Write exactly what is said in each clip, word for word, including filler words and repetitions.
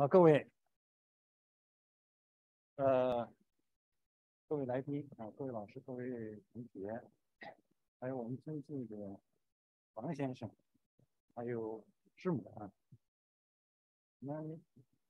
好，各位，呃，各位来宾啊，各位老师，各位同学，还有我们尊敬的王先生，还有师母啊，我们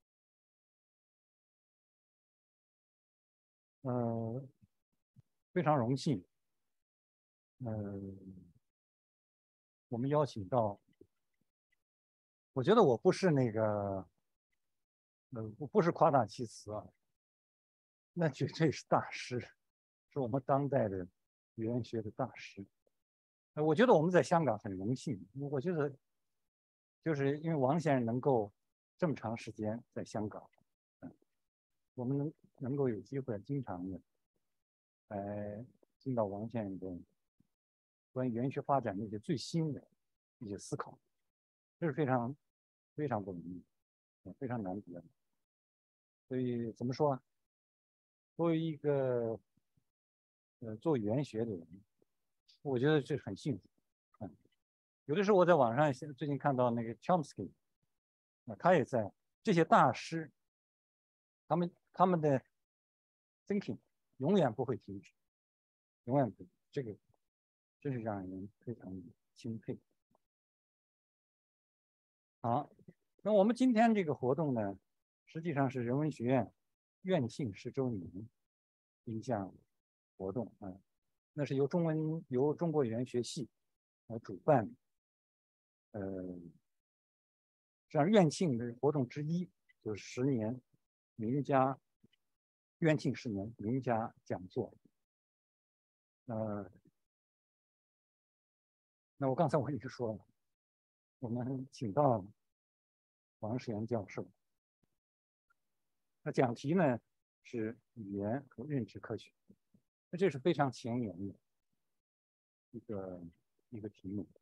呃非常荣幸，呃，我们邀请到，我觉得我不是那个，呃，不不是夸大其词啊，那绝对是大师，是我们当代的语言学的大师。呃我觉得我们在香港很荣幸，我觉得就是因为王先生能够这么长时间在香港，嗯，我们能能够有机会经常的来听到王先生的关于语言学发展的一些最新的一些思考，这是非常非常不容易，非常难得的。所以怎么说啊？作为一个呃做语言学的人，我觉得这是很幸福。嗯，有的时候我在网上最近看到那个 Chomsky，啊，他也在这些大师，他们他们的 thinking 永远不会停止，永远不，这个真是让人非常钦佩。好，那我们今天这个活动呢，实际上是人文学院院庆十周年一项活动啊，那是由中文由中国语言学系来主办的，呃，这样院庆的活动之一就是十年名家院庆十年名家讲座。呃，那我刚才我已经说了，我们请到了王世元教授。那讲题呢是语言和认知科学，那这是非常前沿的一个一个题目。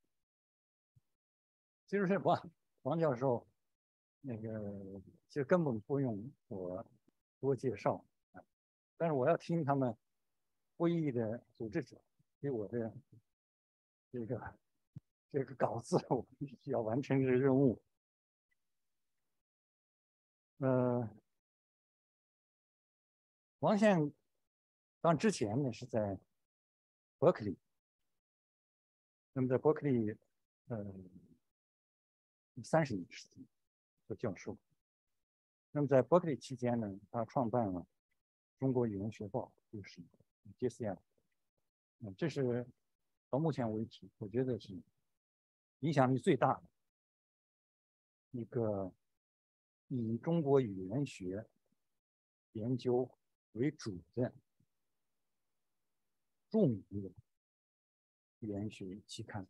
其实是王王教授那个其实根本不用我多介绍，但是我要听他们会议的组织者给我的这个这个稿子，我必须要完成这个任务。呃，王先生当之前呢是在伯克利，那么在伯克利，呃，三十年时间做教授。那么在伯克利期间呢，他创办了中国语言学报，就是 J C F。嗯，这是到目前为止，我觉得是影响力最大的一个以中国语言学研究为主的著名的语言学期刊。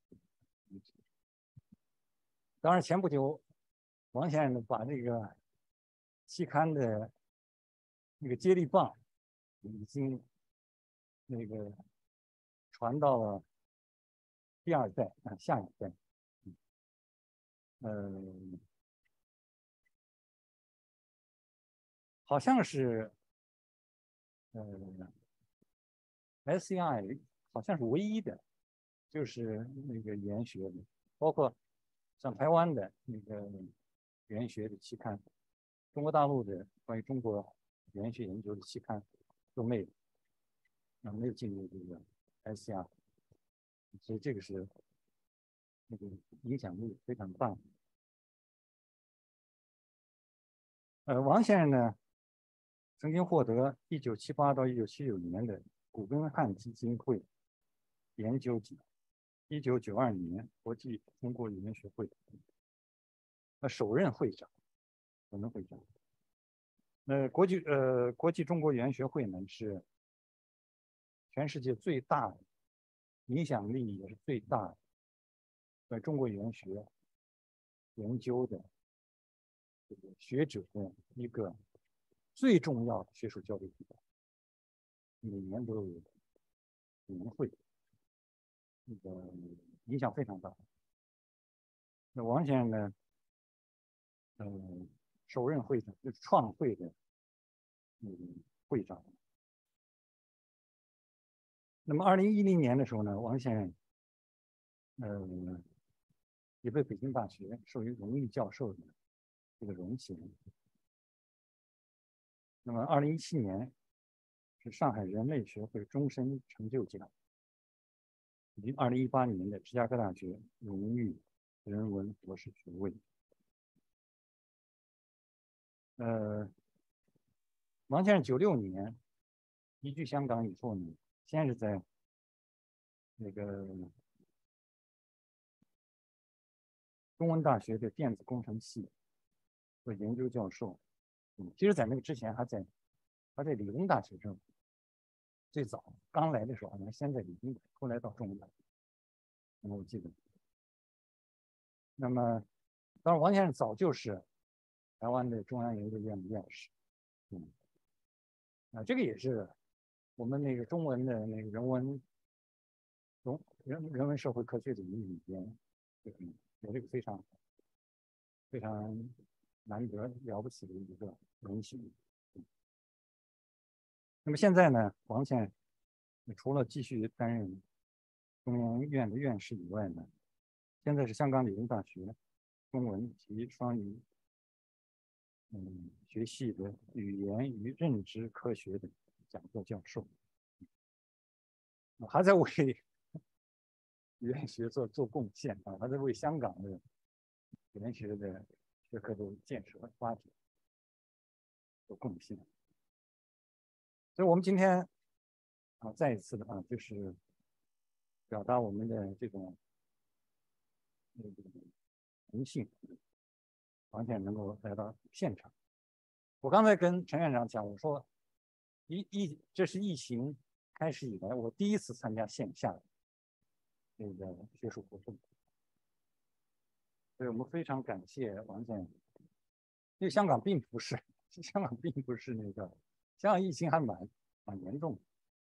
当然，前不久王先生把这个期刊的那个接力棒已经那个传到了第二代啊，下一代。嗯，好像是呃 S C I 好像是唯一的，就是那个语言学的，包括像台湾的那个语言学的期刊，中国大陆的关于中国语言学研究的期刊都没有，啊，没有进入这个 S C I， 所以这个是那个影响力非常大。呃，王先生呢，曾经获得一九七八到一九七九年的古根汉基金会研究奖，一九九二年国际中国语言学会呃首任会长，首任会长。那国际呃国际中国语言学会呢是全世界最大的，影响力也是最大的，在中国语言学研究的这个学者的一个最重要的学术交流地方，每年都有年会，那个影响非常大。那王先生呢，嗯，首任会长就是创会的嗯会长。那么二零一零年的时候呢，王先生，呃，也被北京大学授予荣誉教授的这个荣衔。那么，二零一七年是上海人类学会终身成就奖，以及二零一八年的芝加哥大学荣誉人文博士学位。呃，王先生九六年移居香港以后呢，先是在那个中文大学的电子工程系做研究教授。嗯，其实，在那个之前还在还在理工大学生，最早刚来的时候好像先在理工，后来到中文大学。我记得。那么，当然，王先生早就是台湾的中央研究院的院士。嗯，啊，这个也是我们那个中文的那个人文中人人文社会科学领域里边，嗯，有这个非常非常难得了不起的一个荣幸。那么现在呢，王先生除了继续担任中央院的院士以外呢，现在是香港理工大学中文及双语嗯学系的语言与认知科学的讲座教授，还在为语言学做做贡献啊，还在为香港的语言学的学科的建设和发展做贡献。所以，我们今天啊，再一次的啊，就是表达我们的这种那个荣幸，王先生能够来到现场。我刚才跟陈院长讲，我说，疫疫这是疫情开始以来我第一次参加线下的这个学术活动，所以我们非常感谢王先生。因为香港并不是，香港并不是那个，香港疫情还蛮蛮严重的。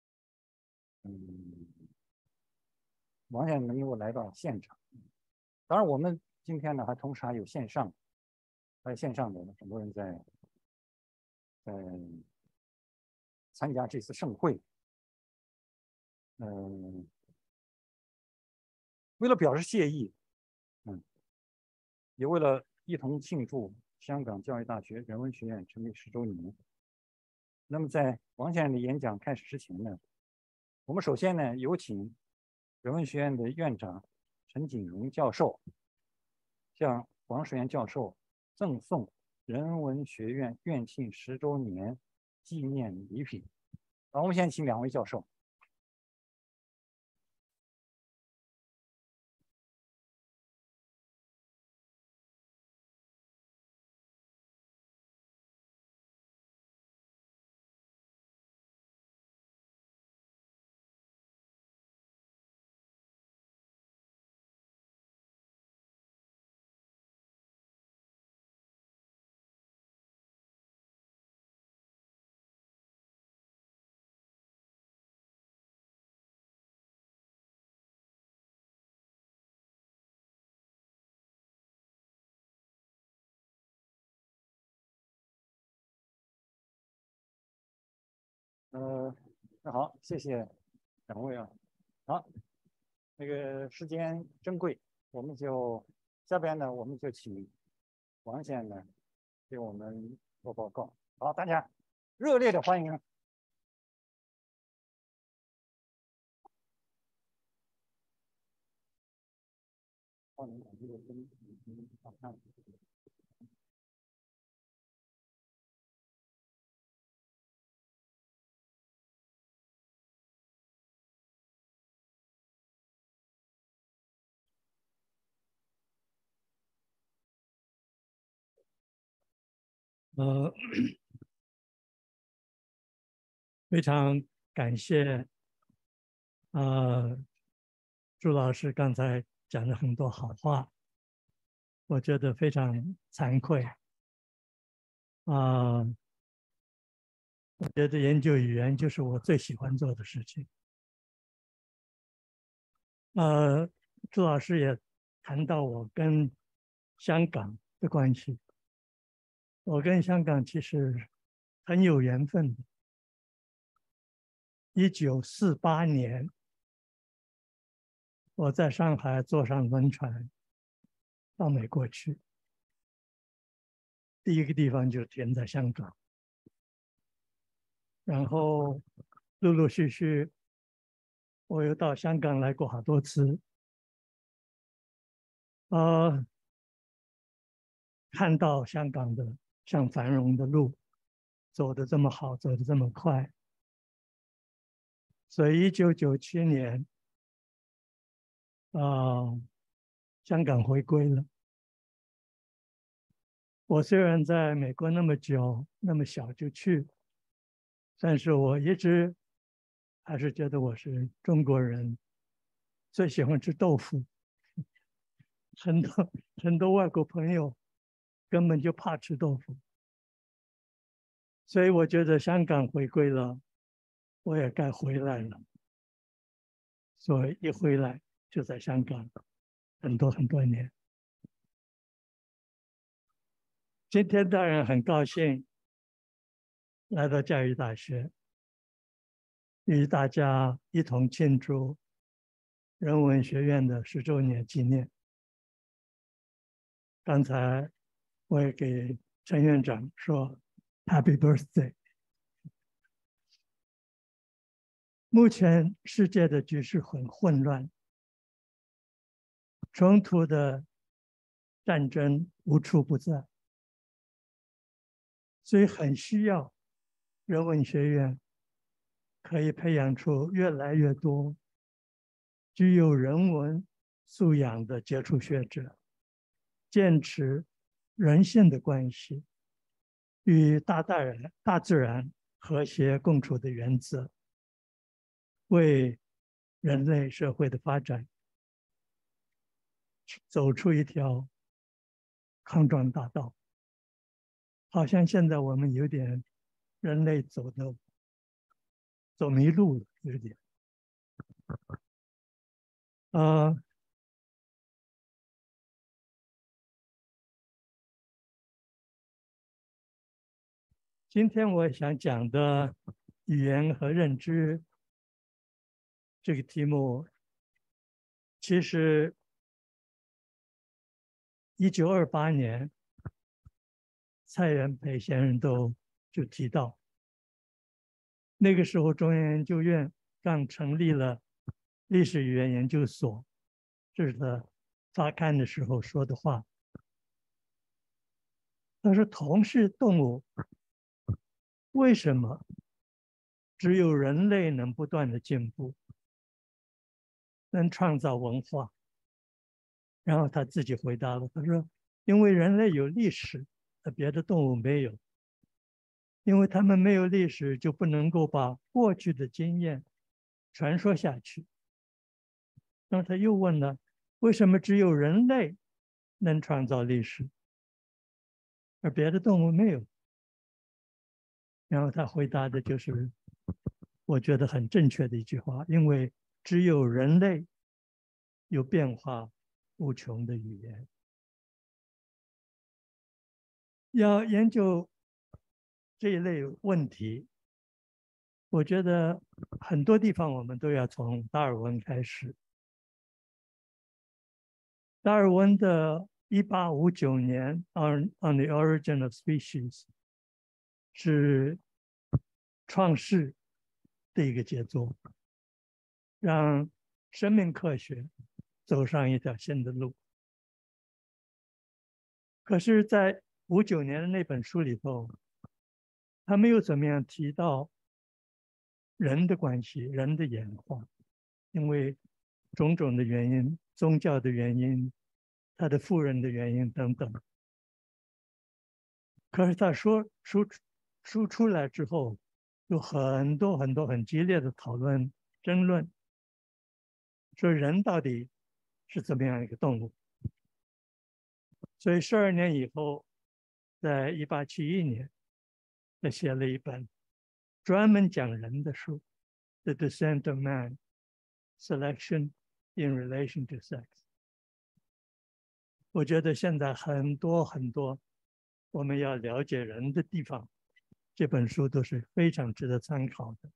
嗯，王先生能够来到现场，当然我们今天呢还同时还有线上，还有线上的很多人在在参加这次盛会。嗯，为了表示谢意，嗯，也为了一同庆祝香港教育大学人文学院成立十周年，那么在王先生的演讲开始之前呢，我们首先呢有请人文学院的院长陈锦荣教授向王世元教授赠送人文学院院庆十周年纪念礼品。好，我们先请两位教授。呃，那好，谢谢两位啊。好，那个时间珍贵，我们就下边呢，我们就请王先生呢给我们做报告。好，大家热烈的欢迎。 呃，非常感谢呃朱老师刚才讲了很多好话，我觉得非常惭愧啊、呃。我觉得研究语言就是我最喜欢做的事情。呃，朱老师也谈到我跟香港的关系，我跟香港其实很有缘分的。一九四八年，我在上海坐上轮船到美国去， 第一个地方就填在香港，然后陆陆续续，我又到香港来过好多次，呃，看到香港的像繁荣的路走得这么好，走得这么快，所以一九九七年，啊、呃，香港回归了。我虽然在美国那么久，那么小就去，但是我一直还是觉得我是中国人，最喜欢吃豆腐。很多很多外国朋友根本就怕吃豆腐，所以我觉得香港回归了，我也该回来了。所以一回来就在香港很多很多年。今天当然很高兴来到教育大学，与大家一同庆祝人文学院的十周年纪念。刚才我也给陈院长说 Happy Birthday。目前世界的局势很混乱，冲突的战争无处不在，所以很需要人文学院可以培养出越来越多具有人文素养的杰出学者，坚持人性的关系与大自然、大自然和谐共处的原则，为人类社会的发展走出一条康庄大道。好像现在我们有点人类走的走迷路了，有点。呃，今天我想讲的语言和认知这个题目，其实一九二八年蔡元培先生都就提到，那个时候中央研究院刚成立了历史语言研究所，这是他发刊的时候说的话。他说：“同是动物，为什么只有人类能不断的进步，能创造文化？”然后他自己回答了，他说：“因为人类有历史，而别的动物没有。因为他们没有历史，就不能够把过去的经验传说下去。”然后他又问了：“为什么只有人类能创造历史，而别的动物没有？”然后他回答的就是我觉得很正确的一句话：因为只有人类有变化无穷的语言。要研究这一类问题，我觉得很多地方我们都要从达尔文开始。达尔文的一八五九年 on, on the Origin of Species 是创世的一个杰作，让生命科学走上一条新的路。可是在五九年的那本书里头，他没有怎么样提到人的关系、人的演化，因为种种的原因，宗教的原因，他的夫人的原因等等。可是他说书书出来之后，有很多很多很激烈的讨论、争论，说人到底是怎么样一个动物。所以十二年以后，在一八七一年，他写了一本专门讲人的书，《The Descent of Man: Selection in Relation to Sex》。我觉得现在很多很多我们要了解人的地方，这本书都是非常值得参考的。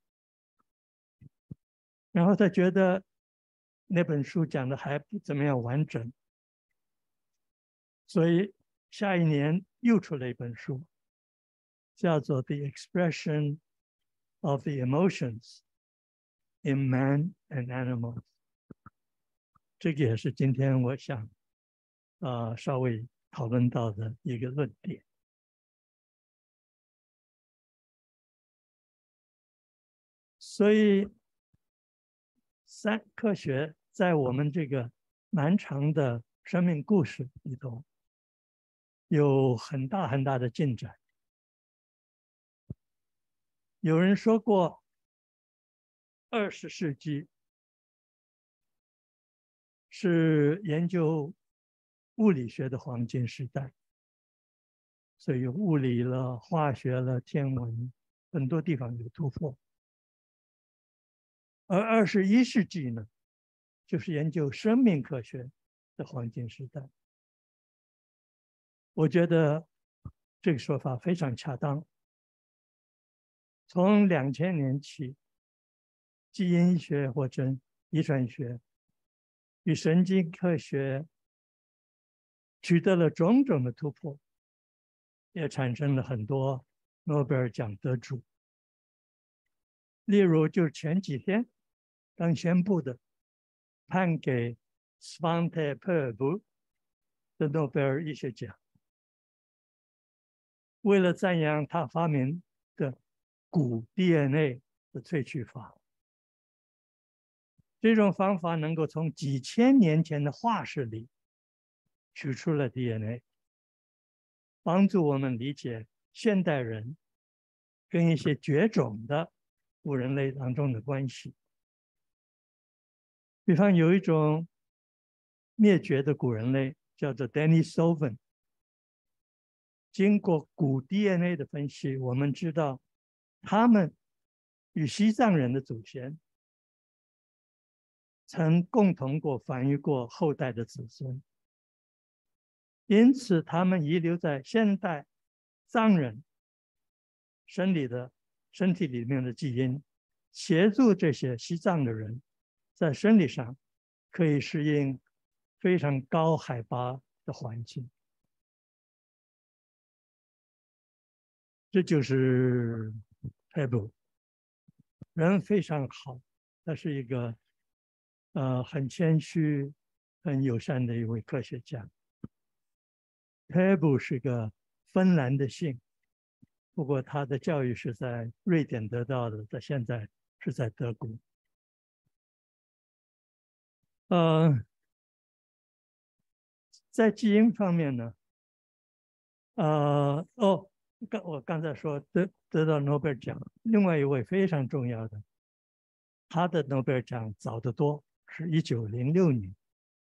然后他觉得那本书讲的还不怎么样完整，所以下一年又出了一本书，叫做《The Expression of the Emotions in Man and Animals》。这个也是今天我想呃稍微讨论到的一个论点。所以，三科学在我们这个漫长的生命故事里头，有很大很大的进展。有人说过，二十世纪是研究物理学的黄金时代，所以物理了、化学了、天文，很多地方有突破。而二十一世纪呢，就是研究生命科学的黄金时代。我觉得这个说法非常恰当。从两千年起，基因学或者遗传学与神经科学取得了种种的突破，也产生了很多诺贝尔奖得主。例如，就是前几天刚宣布的，判给 Svante Pääbo 的诺贝尔医学奖，为了赞扬他发明的古 D N A 的萃取法。这种方法能够从几千年前的化石里取出了 D N A， 帮助我们理解现代人跟一些绝种的古人类当中的关系。比方有一种灭绝的古人类叫做 Denisovan， 经过古 D N A 的分析，我们知道他们与西藏人的祖先曾共同过繁育过后代的子孙，因此他们遗留在现代藏人身体的身体里面的基因，协助这些西藏的人在生理上可以适应非常高海拔的环境。这就是 Pääbo， 人非常好，他是一个呃很谦虚、很友善的一位科学家。Pääbo 是个芬兰的姓，不过他的教育是在瑞典得到的，在现在是在德国。呃，在基因方面呢，呃，哦，刚我刚才说得得到诺贝尔奖，另外一位非常重要的，他的诺贝尔奖早得多，是一九零六年。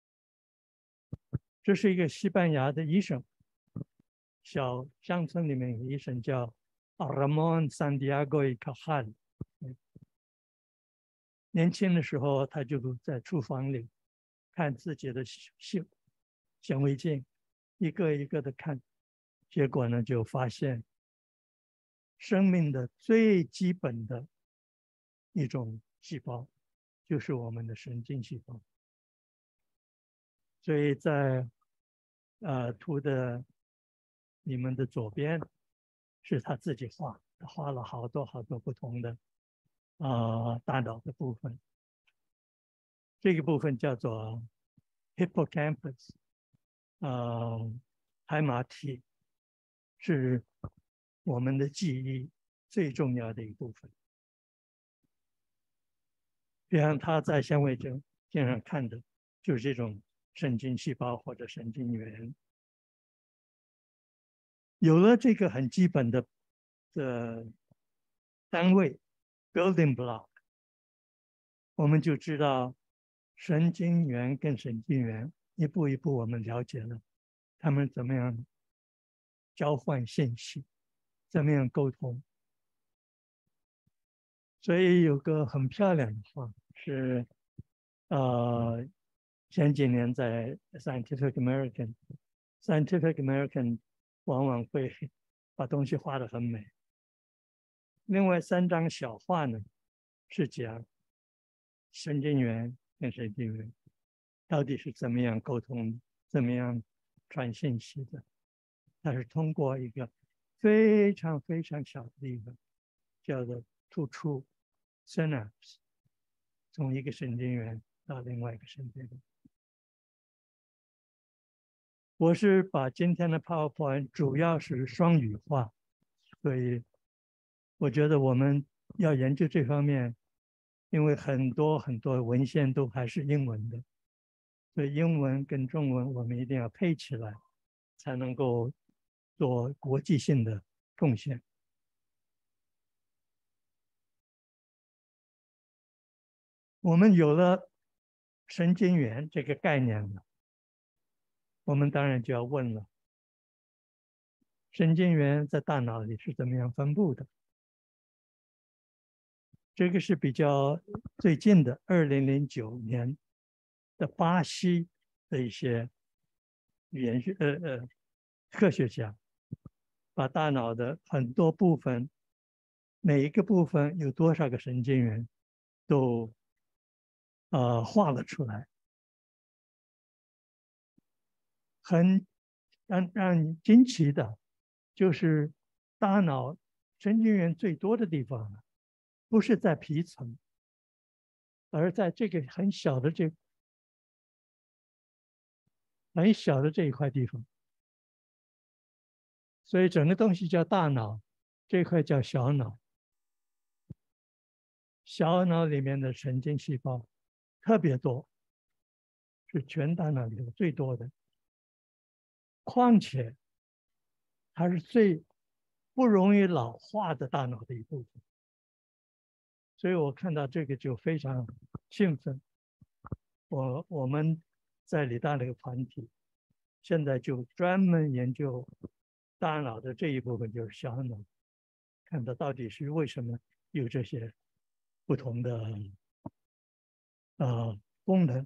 这是一个西班牙的医生，小乡村里面有个医生叫 Ramon Santiago y Cajal。年轻的时候，他就在厨房里看自己的显显微镜，一个一个的看，结果呢，就发现生命的最基本的一种细胞，就是我们的神经细胞。所以在呃图的你们的左边是他自己画，他画了好多好多不同的啊、呃、大脑的部分。这个部分叫做 hippocampus， 呃，海马体是我们的记忆最重要的一部分。比方他在显微镜上看的就是这种神经细胞或者神经元。有了这个很基本的的单位 building block， 我们就知道神经元跟神经元一步一步我们了解了他们怎么样交换信息，怎么样沟通。所以有个很漂亮的话是，呃，前几年在 Scientific American，Scientific American 往往会把东西画得很美。另外三张小画呢，是讲神经元跟神经元到底是怎么样沟通，怎么样传信息的。 它是通过一个非常非常小的地方，叫做突触 synapse， 从一个神经元到另外一个神经元。我是把今天的 PowerPoint 主要是双语化，所以我觉得我们要研究这方面，因为很多很多文献都还是英文的，所以英文跟中文我们一定要配起来，才能够做国际性的贡献。我们有了神经元这个概念了，我们当然就要问了，神经元在大脑里是怎么样分布的？这个是比较最近的，二零零九年的巴西的一些语言学呃呃科学家，把大脑的很多部分，每一个部分有多少个神经元，都呃画了出来，很让让你惊奇的，就是大脑神经元最多的地方呢，不是在皮层，而在这个很小的这很小的这一块地方。所以整个东西叫大脑，这块叫小脑。小脑里面的神经细胞特别多，是全大脑里头最多的。况且它是最不容易老化的大脑的一部分。所以我看到这个就非常兴奋。我我们在理大那个团体，现在就专门研究大脑的这一部分，就是小脑，看它到底是为什么有这些不同的呃功能。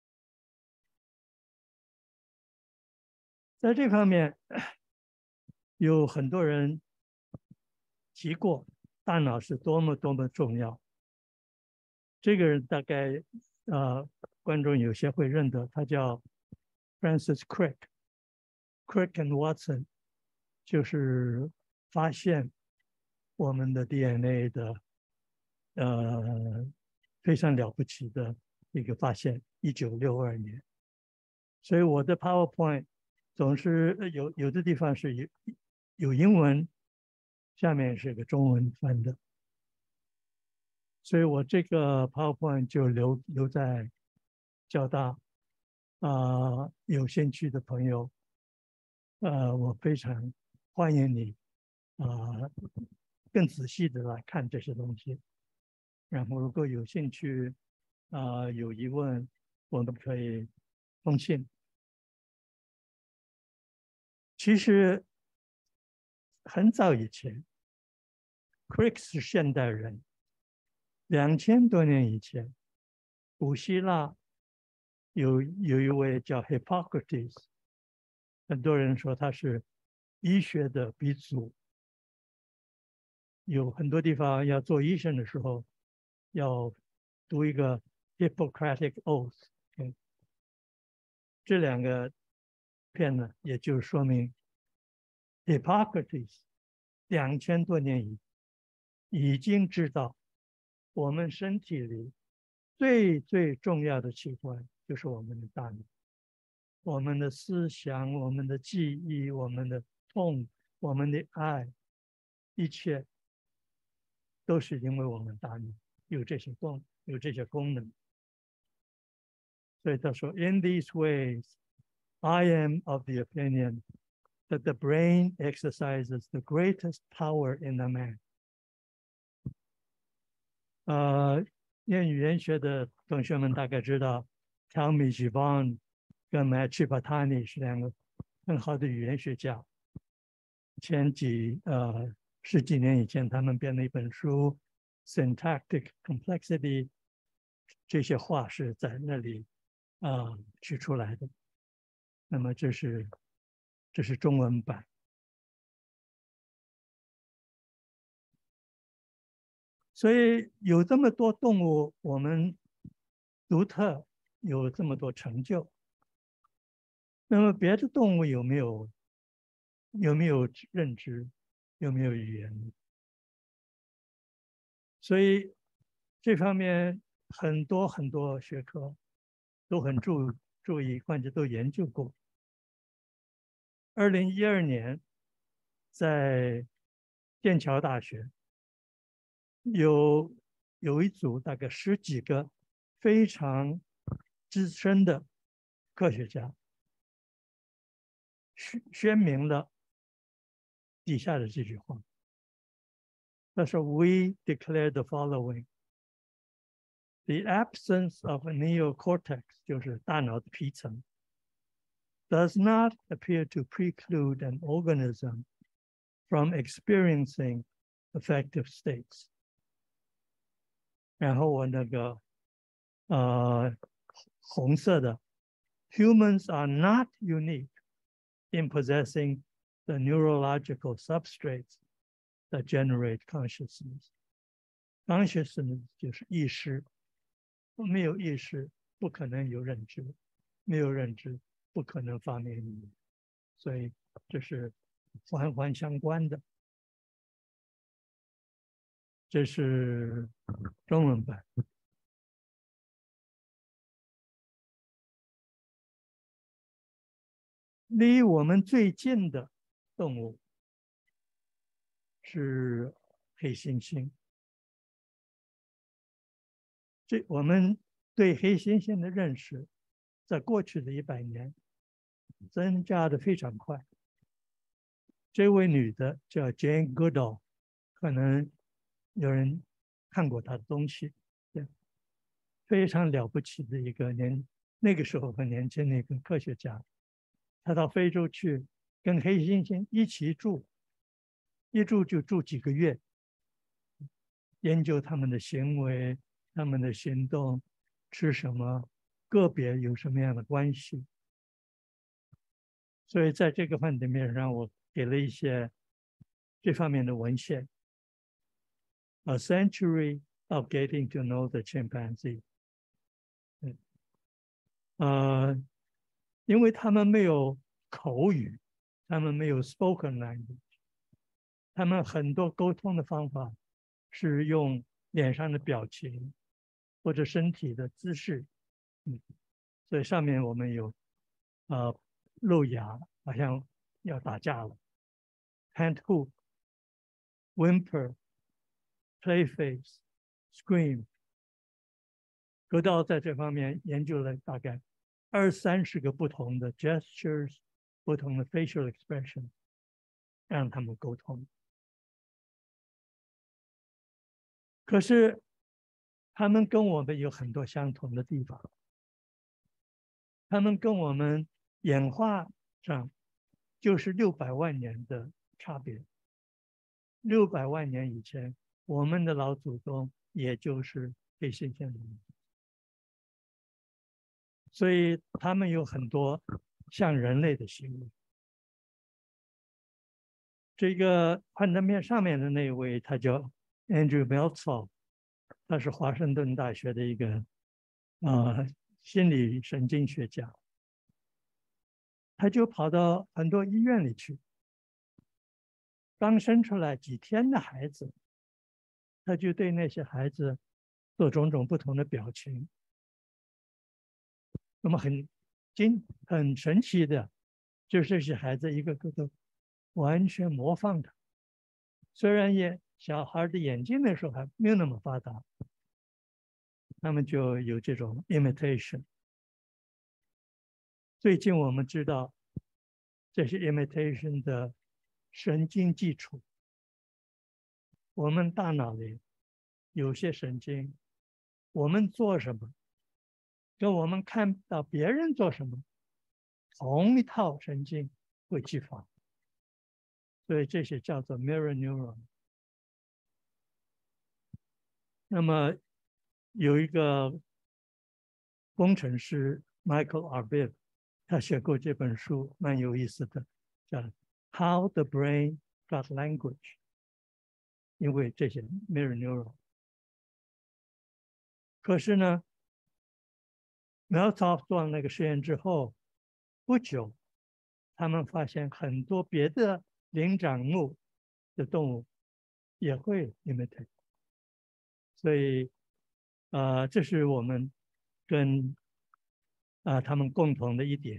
在这方面，有很多人提过大脑是多么多么重要。这个人大概呃观众有些会认得，他叫 Francis Crick，Crick and Watson， 就是发现我们的 D N A 的呃非常了不起的一个发现，一九六二年。所以我的 PowerPoint 总是有有的地方是有有英文，下面是个中文翻的，所以我这个 PowerPoint 就留留在交大啊、呃，有兴趣的朋友，呃，我非常欢迎你啊、呃，更仔细的来看这些东西，然后如果有兴趣啊、呃，有疑问，我们可以通信。其实很早以前 ，Crick 是现代人。两千多年以前，古希腊有有一位叫 Hippocrates， 很多人说他是医学的鼻祖。有很多地方要做医生的时候，要读一个 Hippocratic Oath。这两个片呢，也就说明 Hippocrates 两千多年以已经知道我们身体里最最重要的器官就是我们的大脑，我们的思想、我们的记忆、我们的痛、我们的爱，一切都是因为我们大脑有这些功有这些功能。所以他说 ，In these ways, I am of the opinion that the brain exercises the greatest power in a man。呃，念语言学的同学们大概知道 ，Talmi Jivan 跟 Mahesh Bhattani 是两个很好的语言学家。前几呃十几年以前，他们编了一本书《Syntactic Complexity》，这些话是在那里啊、呃、取出来的。那么这是这是中文版。所以有这么多动物，我们独特有这么多成就。那么别的动物有没有有没有认知，有没有语言。所以这方面很多很多学科都很注注意，或者都研究过。二零一二年，在剑桥大学有有一组大概十几个非常资深的科学家，宣宣明了底下的这句话。他说 ：“We declare the following: the absence of a neocortex， 就是大脑的皮层。” does not appear to preclude an organism from experiencing affective states. 然后我那个呃红色的 humans are not unique in possessing the neurological substrates that generate consciousness. Consciousness 就是意识，没有意识不可能有认知，没有认知不可能发明语言，所以这是环环相关的。这是中文版。离我们最近的动物是黑猩猩。这我们对黑猩猩的认识，在过去的一百年增加的非常快。这位女的叫 Jane Goodall， 可能有人看过她的东西，对，非常了不起的一个年那个时候很年轻的一个科学家。她到非洲去跟黑猩猩一起住，一住就住几个月，研究他们的行为、他们的行动、吃什么，个别有什么样的关系。所以在这个范里面上，我给了一些这方面的文献。A century of getting to know the chimpanzee。呃，因为他们没有口语，他们没有 spoken language， 他们很多沟通的方法是用脸上的表情或者身体的姿势。嗯，所以上面我们有呃露牙，好像要打架了 ，hand hook， whimper。Play face, scream， 格道在这方面研究了大概二三十个不同的 gestures， 不同的 facial expression， 让他们沟通。可是他们跟我们有很多相同的地方，他们跟我们演化上就是六百万年的差别。六百万年以前，我们的老祖宗也就是黑猩猩的，所以他们有很多像人类的行为。这个幻灯片上面的那位，他叫 Andrew Meltzoff， 他是华盛顿大学的一个呃心理神经学家，他就跑到很多医院里去，刚生出来几天的孩子，他就对那些孩子做种种不同的表情。那么很惊很神奇的，就是这些孩子一个个都完全模仿他。虽然也小孩的眼睛那时候还没有那么发达，他们就有这种 imitation。最近我们知道这些 imitation 的神经基础，我们大脑里有些神经，我们做什么，跟我们看到别人做什么，同一套神经会激发，所以这些叫做 mirror neuron。那么有一个工程师 Michael Arbib， 他写过这本书，蛮有意思的，叫《How the Brain Got Language》，因为这些 mirror neuron。可是呢 Meltzoff 做了那个实验之后，不久他们发现很多别的灵长目的动物也会 imitate， 所以呃，这是我们跟啊、呃、他们共同的一点。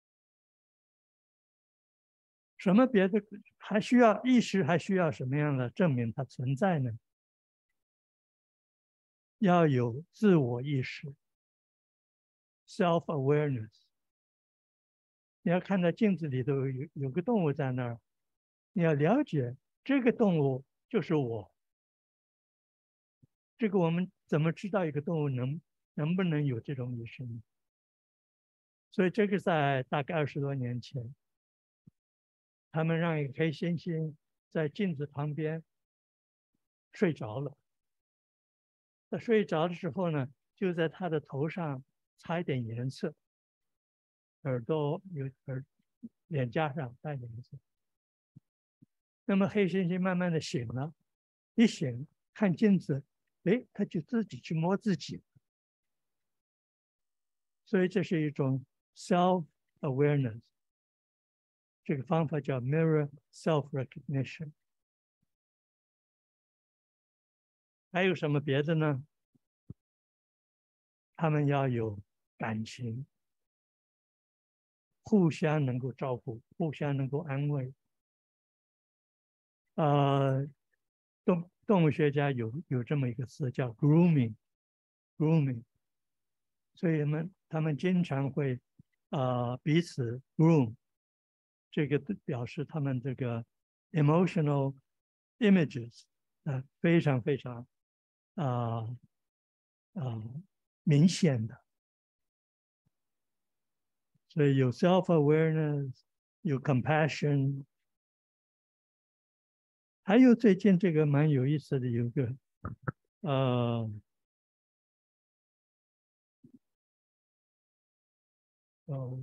什么别的还需要意识？还需要什么样的证明它存在呢？要有自我意识 （self-awareness）。你要看到镜子里头有有个动物在那儿，你要了解这个动物就是我。这个我们怎么知道一个动物能能不能有这种意识呢？所以这个在大概二十多年前，他们让一个黑猩猩在镜子旁边睡着了。在睡着的时候呢，就在他的头上擦一点颜色，耳朵有耳脸颊上带颜色。那么黑猩猩慢慢的醒了，一醒看镜子，哎，他就自己去摸自己。所以这是一种 self-awareness， 这个方法叫 mirror self-recognition。还有什么别的呢？他们要有感情，互相能够照顾，互相能够安慰。呃，动动物学家有有这么一个词叫 grooming，grooming， 所以们他们经常会呃彼此 groom， 这个表示他们这个 emotional images 啊、呃、非常非常啊啊、呃呃、明显的，所以有 self-awareness， 有 compassion。还有最近这个蛮有意思的，有个呃呃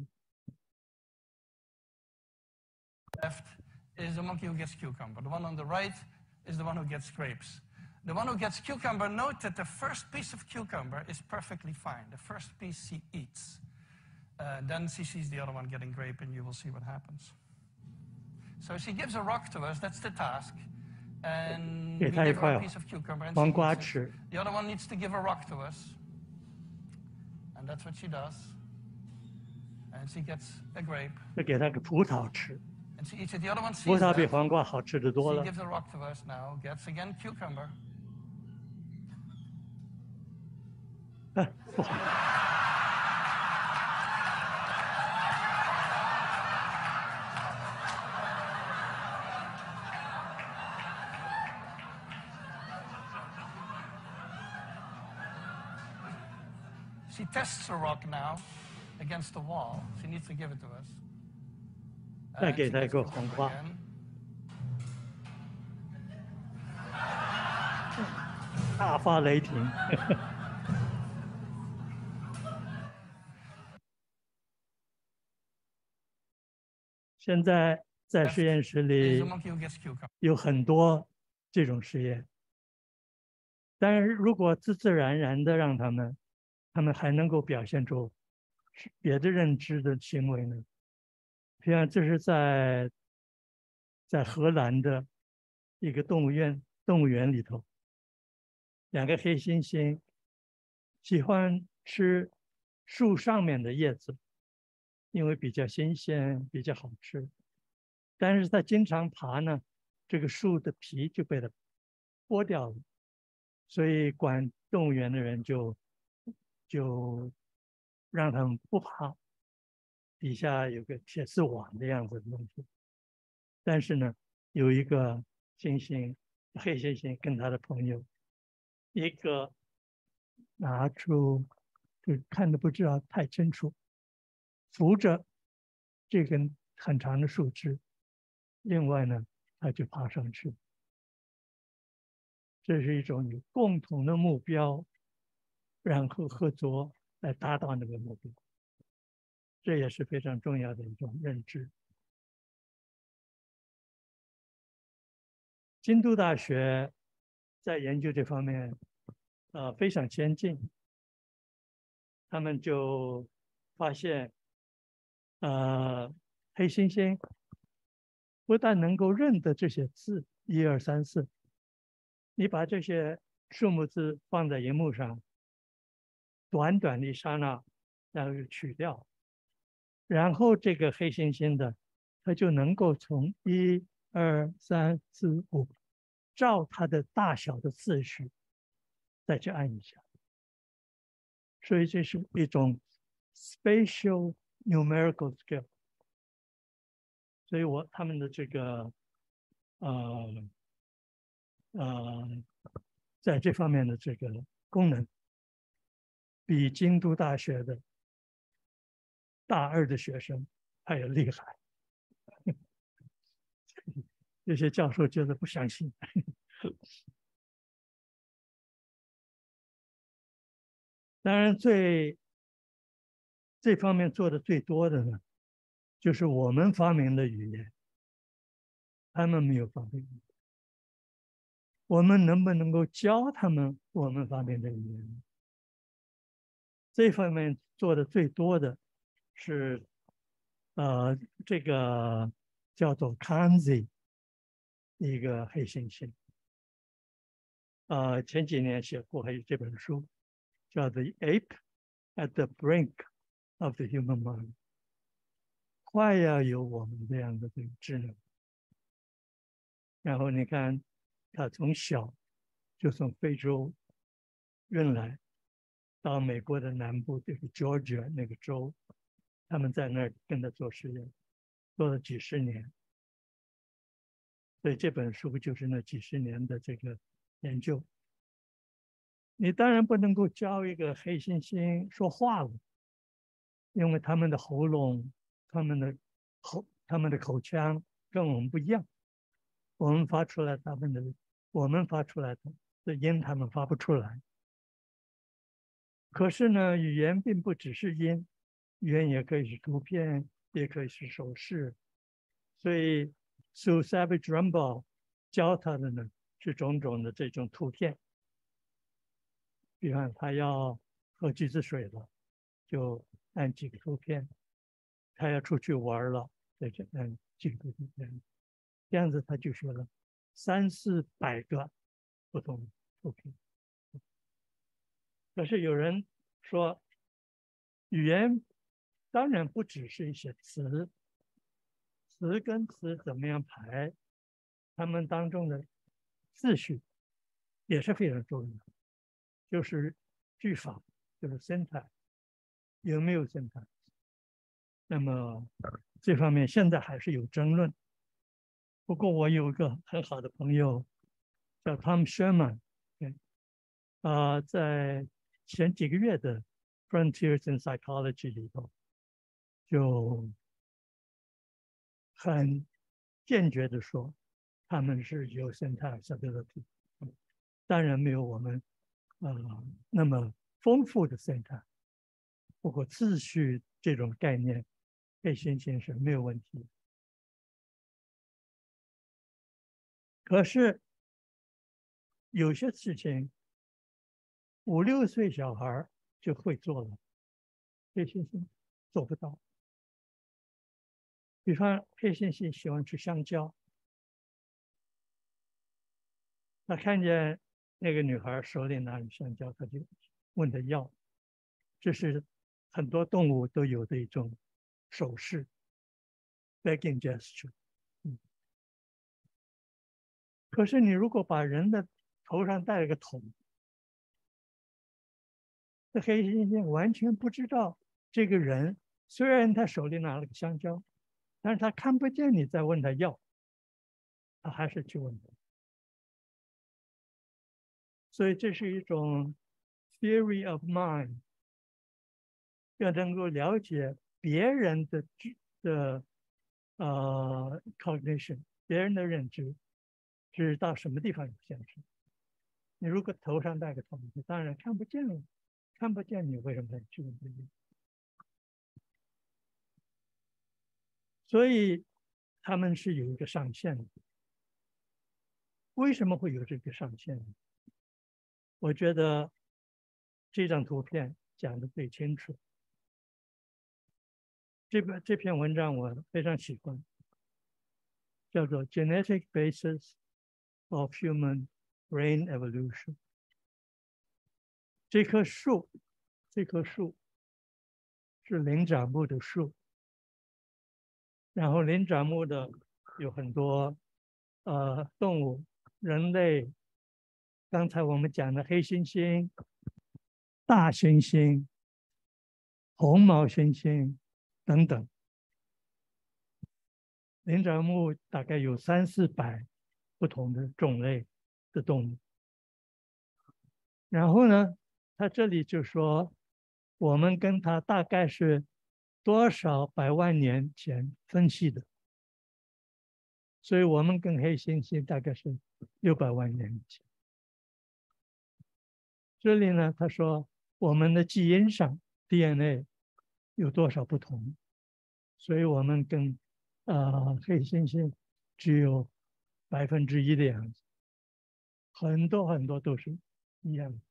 left is the monkey who gets cucumber. The one on the right is the one who gets grapes. The one who gets cucumber, note that the first piece of cucumber is perfectly fine. The first piece she eats. Uh, then she sees the other one getting grape, and you will see what happens. So she gives a rock to us, that's the task. And we give her a piece of cucumber, and she eats it. The other one needs to give a rock to us. And that's what she does. And she gets a grape. 给他个葡萄吃。 And she eats it. The other one sees 葡萄比 that. 黄瓜好吃的多了。 She gives a rock to us now, gets again cucumber. She tests the rock now against the wall. She needs to give it to us. 再给他一个黄瓜。大发雷霆。现在在实验室里有很多这种实验，但是如果自自然然的让他们，他们还能够表现出别的认知的行为呢？实际上，这是在在荷兰的一个动物园动物园里头，两个黑猩猩喜欢吃树上面的叶子，因为比较新鲜，比较好吃。但是它经常爬呢，这个树的皮就被它剥掉了，所以管动物园的人就就让他们不爬。底下有个铁丝网的样子的东西，但是呢，有一个猩猩，黑猩猩跟他的朋友，一个拿出，就看得不知道太清楚，扶着这根很长的树枝，另外呢，他就爬上去。这是一种有共同的目标，然后合作来达到那个目标。这也是非常重要的一种认知。京都大学在研究这方面，呃，非常先进。他们就发现，呃， 黑猩猩不但能够认得这些字，一二三四，你把这些数目字放在荧幕上，短短的一刹那，然后取掉，然后这个黑猩猩的，它就能够从一二三四五，照它的大小的次序再去按一下。所以这是一种 spatial numerical skill。所以我他们的这个呃呃，在这方面的这个功能，比京都大学的大二的学生还要厉害。有些教授觉得不相信。当然最这方面做的最多的呢，就是我们发明的语言，他们没有发明。我们能不能够教他们我们发明的语言？这方面做的最多的是，呃，这个叫做 Kanzi 一个黑猩猩。呃，前几年写过，还有这本书叫《The Ape at the Brink of the Human Mind》，快要有我们这样的这个智能。然后你看，他从小就从非洲运来，到美国的南部这个 Georgia 那个州，他们在那儿跟他做实验，做了几十年。所以这本书就是那几十年的这个研究。你当然不能够教一个黑猩猩说话了，因为他们的喉咙、他们的口、他们的口腔跟我们不一样。我们发出来他们的，我们发出来的的音，他们发不出来。可是呢，语言并不只是音，语言也可以是图片，也可以是手势。所以 Sue Savage-Rumbaugh 教他的呢是种种的这种图片。比方他要喝橘子水了，就按几个图片；他要出去玩了，再就按几个图片。这样子他就学了三四百个不同的图片。可是有人说，语言当然不只是一些词，词跟词怎么样排，它们当中的次序也是非常重要的，就是句法，就是 syntax， 有没有 syntax？ 那么这方面现在还是有争论。不过我有一个很好的朋友叫 Tom Sherman， 啊、呃，在前几个月的 Frontiers in Psychology 里头，就很坚决的说，他们是有 syntax ability， 当然没有我们呃那么丰富的 syntax， 不过秩序这种概念，黑猩猩是没有问题。可是有些事情，五六岁小孩就会做了，黑猩猩做不到。比方黑猩猩喜欢吃香蕉，他看见那个女孩手里拿着香蕉，他就问她要。这是很多动物都有的一种手势 ，begging gesture。嗯。可是你如果把人的头上戴了个桶，这黑猩猩完全不知道这个人，虽然他手里拿了个香蕉，但是他看不见你在问他要，他还是去问他。所以这是一种 theory of mind， 要能够了解别人的的呃 cognition， 别人的认知是到什么地方有限制。你如果头上戴个头盔，当然看不见了，看不见你为什么去问这个？所以他们是有一个上限的。为什么会有这个上限呢？我觉得这张图片讲得最清楚。 这本这篇文章我非常喜欢，叫做《Genetic Basis of Human Brain Evolution》。这棵树，这棵树是灵长目的树，然后灵长目的有很多呃动物，人类，刚才我们讲的黑猩猩、大猩猩、红毛猩猩等等，灵长目大概有三四百不同的种类的动物。然后呢，他这里就说，我们跟他大概是多少百万年前分析的，所以我们跟黑猩猩大概是六百万年前。这里呢，他说我们的基因上 D N A 有多少不同，所以我们跟呃黑猩猩只有百分之一的样子，很多很多都是一样的。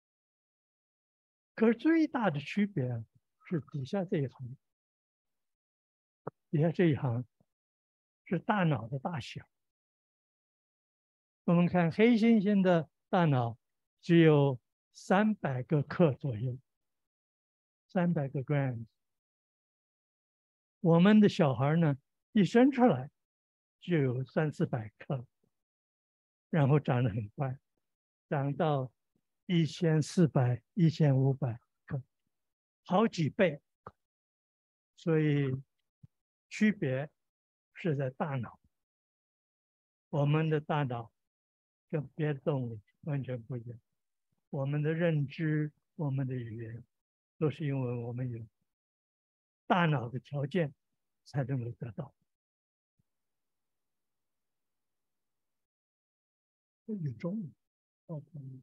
可是最大的区别是底下这一行，底下这一行是大脑的大小。我们看黑猩猩的大脑只有三百个克左右，三百个 grams。我们的小孩呢，一生出来就有三四百克，然后长得很快，长到一千四百、一千五百克，好几倍。所以区别是在大脑，我们的大脑跟别的动物完全不一样。我们的认知、我们的语言，都是因为我们有大脑的条件才能够得到。有中午，哦，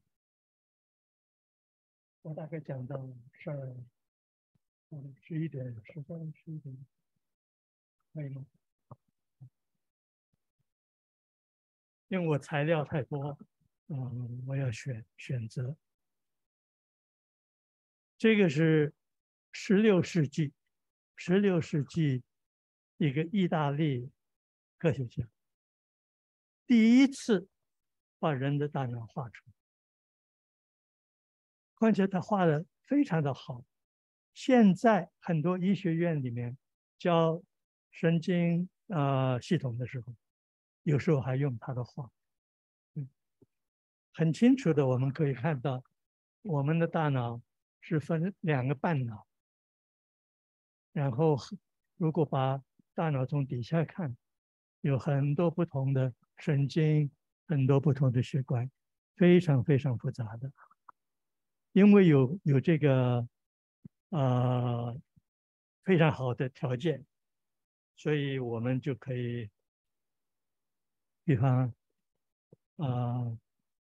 我大概讲到十二，嗯，十一点、十三、十一点，可以吗？因为我材料太多，嗯，我要选选择。这个是十六世纪，十六世纪一个意大利科学家第一次把人的大脑画出来，况且他画的非常的好。现在很多医学院里面教神经呃系统的时候，有时候还用他的画，嗯，很清楚的我们可以看到，我们的大脑是分两个半脑，然后如果把大脑从底下看，有很多不同的神经，很多不同的血管，非常非常复杂的。因为有有这个呃非常好的条件，所以我们就可以，比方啊、呃、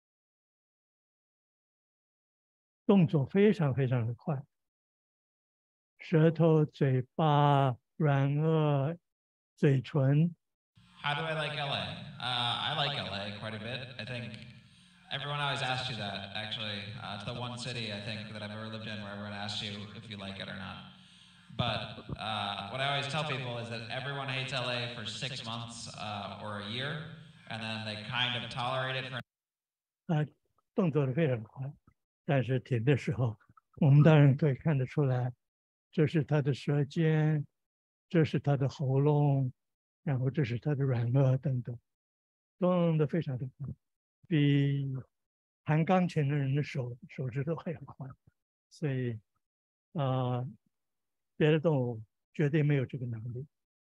动作非常非常的快，舌头、嘴巴、软腭、嘴唇。 How do I like L A? Uh, I like L A quite a bit. I think everyone always asks you that, actually. Uh, it's the one city, I think, that I've ever lived in where everyone asks you if you like it or not. But uh, what I always tell people is that everyone hates L A for six months uh, or a year, and then they kind of tolerate it for 啊、动作是非常快，但是停的时候，我们当然可以看得出来，这是他的舌尖，这是他的喉咙，然后这是他的软腭等等，动得非常的快，比弹钢琴的人的手手指头还要快，所以啊、呃，别的动物绝对没有这个能力。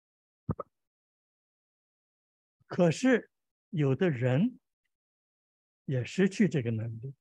可是有的人也失去这个能力，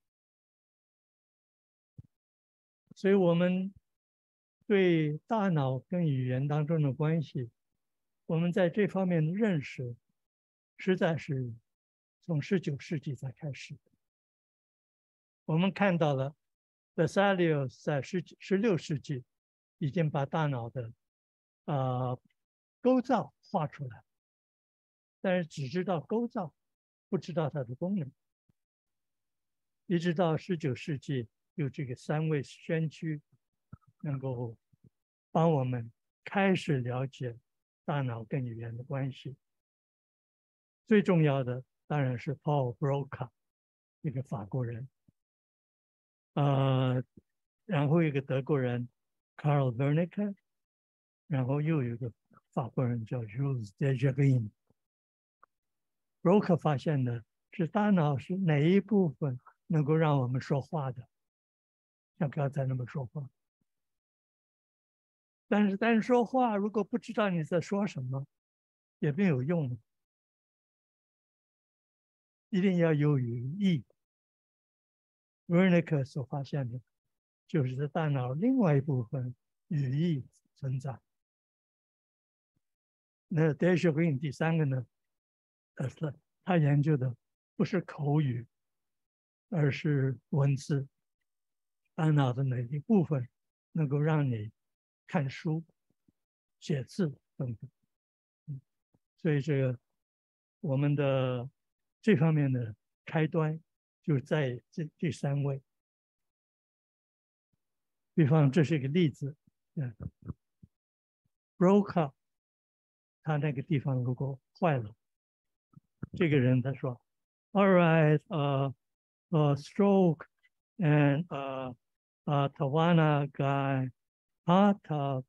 所以我们对大脑跟语言当中的关系，我们在这方面的认识，实在是从十九世纪才开始的。我们看到了 Vesalius 在十十六世纪已经把大脑的呃构造画出来，但是只知道构造，不知道它的功能。一直到十九世纪，有这个三位先驱能够帮我们开始了解大脑跟语言的关系。最重要的当然是 Paul Broca， 一个法国人，呃，然后一个德国人 Carl Wernicke， 然后又有一个法国人叫 Jules Desjardins。Broca 发现的是大脑是哪一部分能够让我们说话的，像刚才那么说话。但是单说话，如果不知道你在说什么，也没有用。一定要有语义。Wernicke 所发现的，就是在大脑另外一部分语义存在。那 Desjardins 第三个呢，呃，是他研究的不是口语，而是文字。大脑的哪一部分能够让你看书、写字等等。所以这个我们的这方面的开端就在这这三位。比方这是一个例子，嗯 ，Broca 他那个地方如果坏了，这个人他说 ，All right, uh, uh, stroke and uh, uh, Tawana guy, hot tub。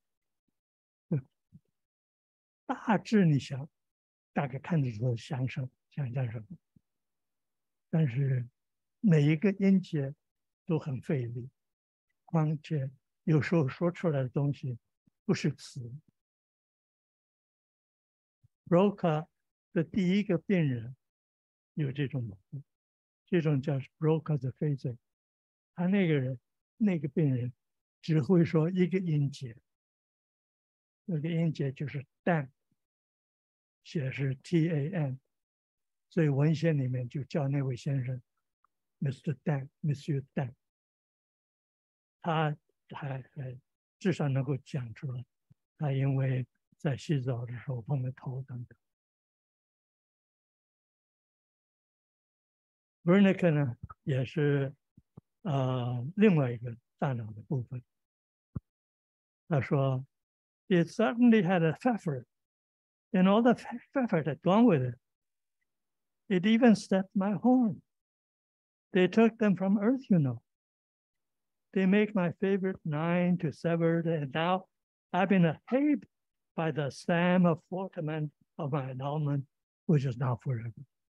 大致你想，大概看得出想什么，想象什么，但是每一个音节都很费力，况且有时候说出来的东西不是词。Broca 的第一个病人有这种毛病，这种叫 Broca 的非罪。他那个人，那个病人只会说一个音节，那个音节就是 dan， 写是 T A N， 所以文献里面就叫那位先生 Mister Dan，Monsieur Dan。他还还至少能够讲出来，他因为在洗澡的时候碰了头等等。Wernicke 呢，也是呃另外一个大脑的部分。他说 ，It certainly had a pfeffer, and all the pfeffer had gone with it. It even stepped my horn. They took them from Earth, you know. They make my favorite nine to severed, and now I've been hit by the stem of Fortament of my annulment, which is now forever.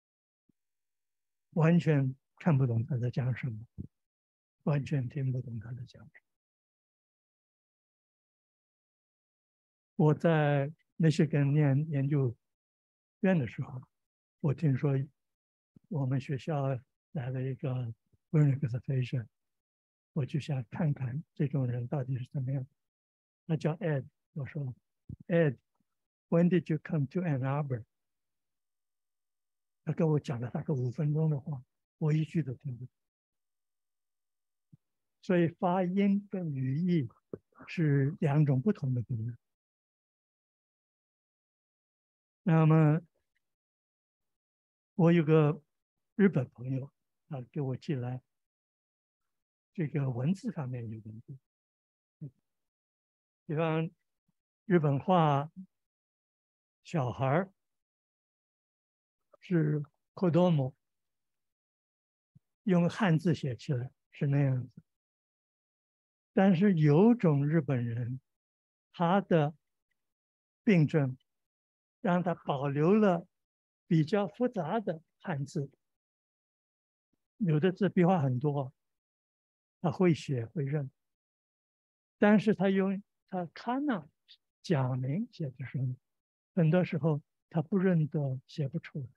完全看不懂他在讲什么，完全听不懂他在讲什么。我在密歇根念研究院的时候，我听说我们学校来了一个 Wernicke 的 patient， 我就想看看这种人到底是怎么样。他叫 Ed， 我说 Ed，when did you come to Ann Arbor？ 他跟我讲了大概五分钟的话，我一句都听不懂。所以发音跟语义是两种不同的功能。那么我有个日本朋友啊，给我寄来这个文字上面有问题，比方日本话小孩是 kodomo， 用汉字写起来是那样子，但是有种日本人他的病症让他保留了比较复杂的汉字，有的字笔画很多，他会写会认，但是他用他 kana 假名写的时候，很多时候他不认得，写不出来。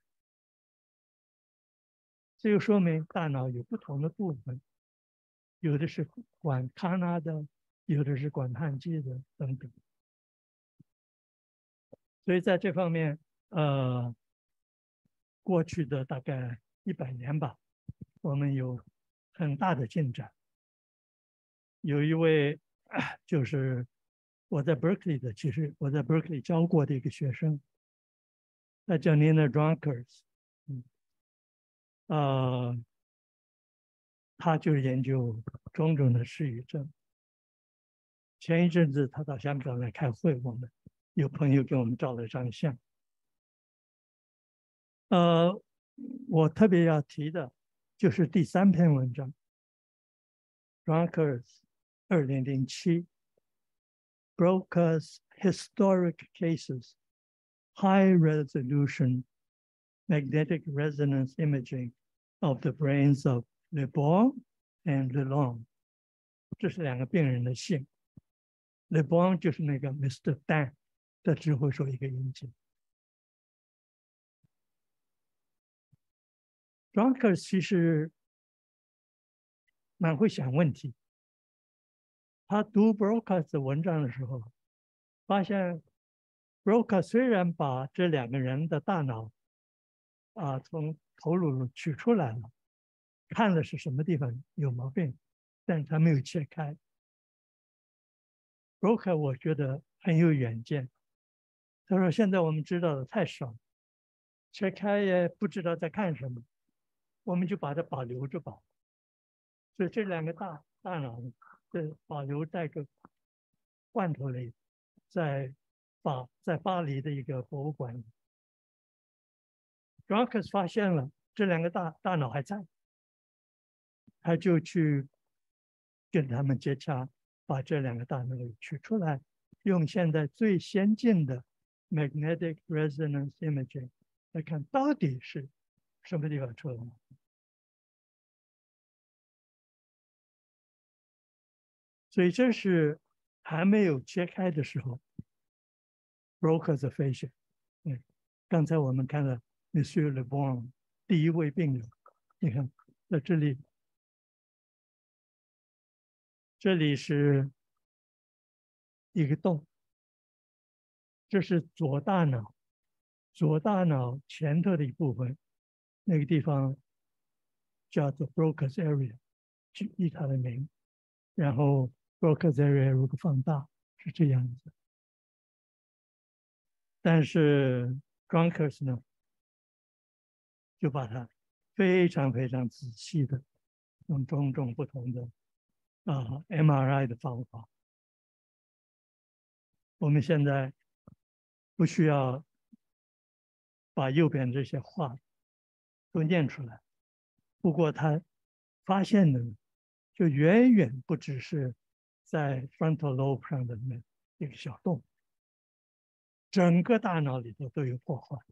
这就说明大脑有不同的部分，有的是管 kana 的，有的是管汉字的等等。所以在这方面，呃，过去的大概一百年吧，我们有很大的进展。有一位就是我在 Berkeley 的，其实我在 Berkeley 教过的一个学生，他叫 Nina Drunkers， 嗯，呃，他就是研究种种的失语症。 前一阵子他到香港来开会，我们有朋友给我们照了张相。呃，我特别要提的就是第三篇文章 ，Drunkers 二零零七 Broca's Historic Cases High Resolution Magnetic Resonance Imaging of the Brains of Le Bon and Lalonde， 这是两个病人的姓。Le Bon 就是那个 Mister Dan 的智慧手一个音节。Drunkers 其实蛮会想问题。他读 Broca 的文章的时候，发现 Broca 虽然把这两个人的大脑啊从头颅取出来了，看了是什么地方有毛病，但是他没有切开。Broca 我觉得很有远见，他说现在我们知道的太少，切开也不知道在看什么，我们就把它保留着吧。所以这两个大大脑是保留在个罐头里，在巴在巴黎的一个博物馆里。Drunkers 发现了这两个大大脑还在，他就去跟他们接洽，把这两个大脑取出来，用现在最先进的 magnetic resonance imaging 来看到底是什么地方出了毛病。所以这是还没有切开的时候 ，Broca 的飞选。嗯，刚才我们看了 Monsieur Le Bon 第一位病人，你看在这里，这里是一个洞，这是左大脑，左大脑前头的一部分，那个地方叫做 Broca's area， 依它的名，然后 Broca's area 如果放大是这样子，但是 Drunkers 呢，就把它非常非常仔细的用种种不同的啊 M R I 的方法。我们现在不需要把右边这些话都念出来，不过他发现的就远远不只是在 frontal lobe 上的那一个小洞，整个大脑里头都有破坏。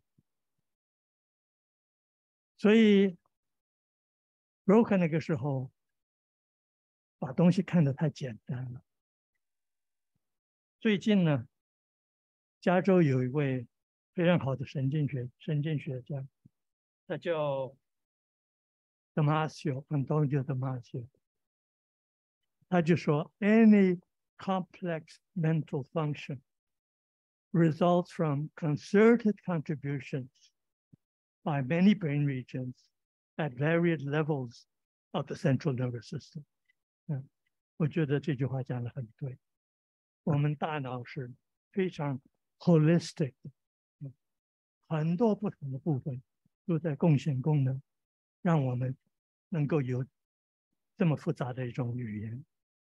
所以 Broca 那个时候把东西看得太简单了。最近呢，加州有一位非常好的神经学神经学家，他叫 Damasio Antonio Damasio， 他就说 ，any complex mental function results from concerted contributions by many brain regions at various levels of the central nervous system。嗯，我觉得这句话讲得很对。我们大脑是非常 holistic 的，嗯，很多不同的部分都在贡献功能，让我们能够有这么复杂的一种语言。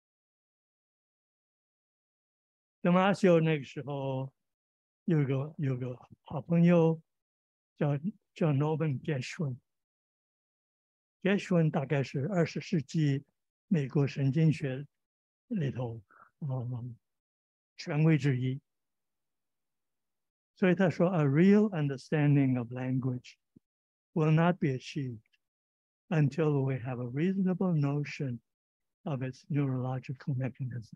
德马修那个时候有个有个好朋友叫叫 Norman Geschwind，Geschwind 大概是二十世纪美国神经学里头嗯权威之一。所以他说 ，A real understanding of language will not be achieved until we have a reasonable notion of its neurological mechanism。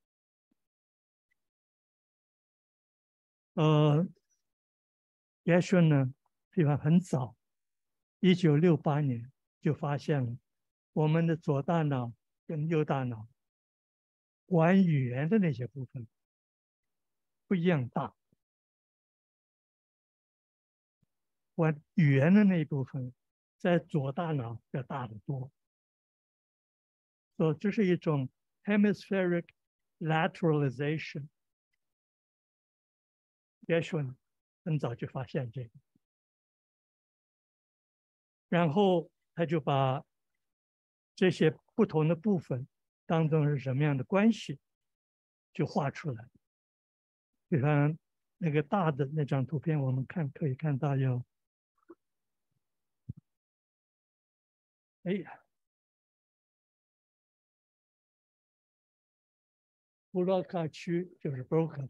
呃 ，Geschwind 呢，地方很早，一九六八年就发现了我们的左大脑跟右大脑管语言的那些部分不一样大，管语言的那一部分在左大脑要大得多，所以这是一种 hemispheric lateralization。Geschwind 很早就发现这个，然后他就把这些不同的部分当中是什么样的关系， 就画出来。比方那个大的那张图片，我们看可以看到有，哎呀，布洛克区就是 Broca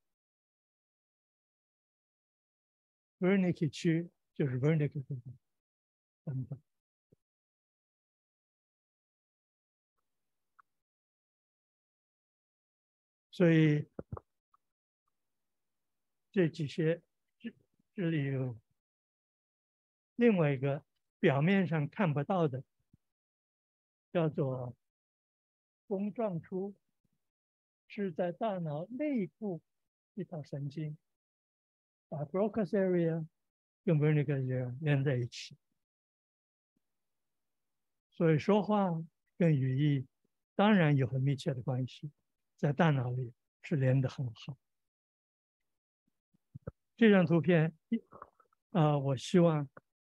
area，Wernicke 区就是 Wernicke 等等。所以这几些这这里有另外一个表面上看不到的，叫做弓状束，是在大脑内部一条神经，把 Broca's area 跟 Wernicke area 连在一起。所以说话跟语义当然有很密切的关系，在大脑里是连得很好。这张图片，啊、呃，我希望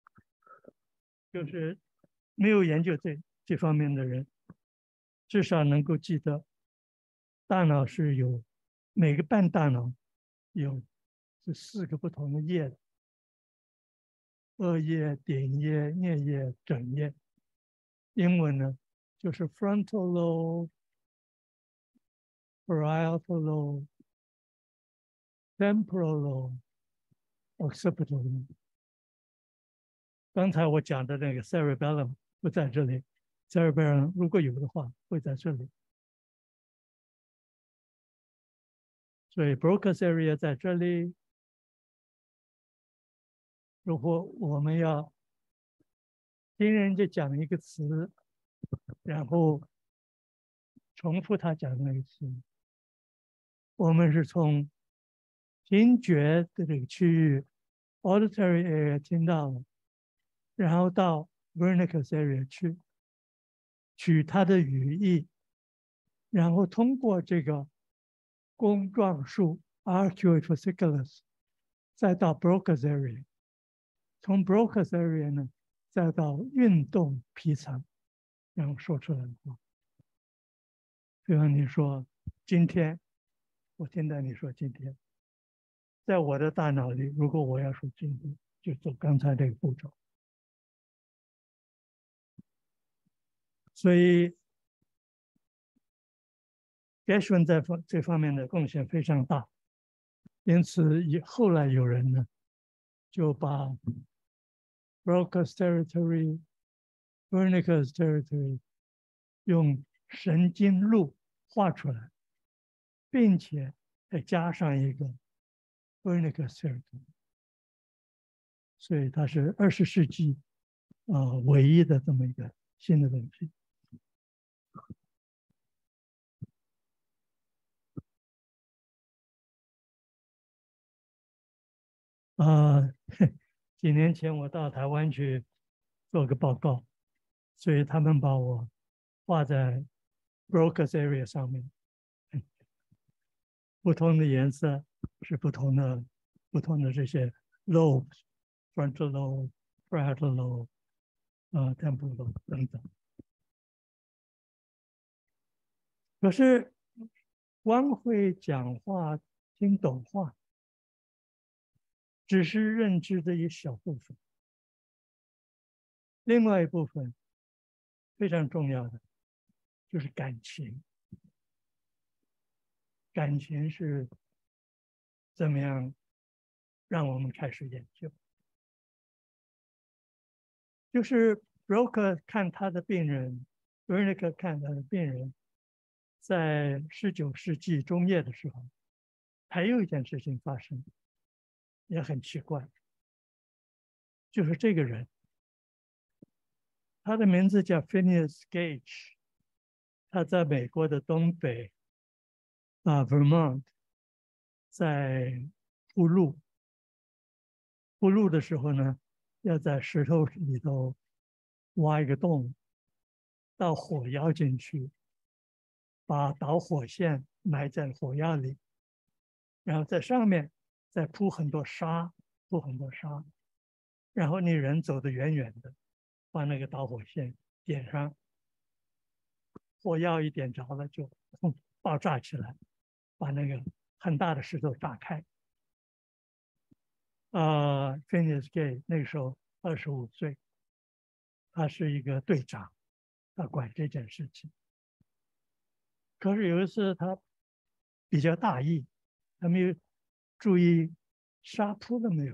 就是没有研究这这方面的人，至少能够记得，大脑是有每个半大脑有这四个不同的叶的，额叶、顶叶、颞叶、枕叶。英文呢就是 frontal lobe、parietal lobe、temporal lobe、occipital lobe。刚才我讲的那个 cerebellum 不在这里 ，cerebellum 如果有的话会在这里。所以 Broca's area 在这里。如果我们要听人家讲一个词，然后重复他讲的那个词，我们是从听觉的这个区域 auditory area 听到了，然后到 Wernicke's area 去取它的语义，然后通过这个弓状束 arcuate fasciculus 再到 Broca's area， 从 Broca's area 呢再到运动皮层，然后说出来的话。比方你说今天，我听到你说今天，在我的大脑里，如果我要说今天，就走刚才这个步骤。所以 Gershwin 在这方面的贡献非常大，因此以后来有人呢就把 Broca's territory、Wernicke's territory 用神经路画出来，并且再加上一个 Wernicke's territory， 所以它是二十世纪啊、呃、唯一的这么一个新的东西。啊、呃，几年前我到台湾去做个报告，所以他们把我画在 Broca's area 上面，不同的颜色是不同的不同的这些 lobes、frontal lobe、parietal lobe、呃 temporal lobe 等等。可是光会讲话、听懂话，只是认知的一小部分。另外一部分非常重要的就是感情。感情是怎么样让我们开始研究？就是 Broca 看他的病人 ，Wernicke 看他的病人，在十九世纪中叶的时候，还有一件事情发生，也很奇怪，就是这个人，他的名字叫 Phineas Gage， 他在美国的东北啊 Vermont， 在铺路，铺路的时候呢，要在石头里头挖一个洞，倒火药进去，把导火线埋在火药里，然后在上面再铺很多沙，铺很多沙，然后你人走得远远的，把那个导火线点上，火药一点着了就砰爆炸起来， 把那个很大的石头炸开。啊 Phineas Gage 那个时候二十五岁，他是一个队长，他管这件事情。可是有一次他比较大意，他没有注意沙铺了没有。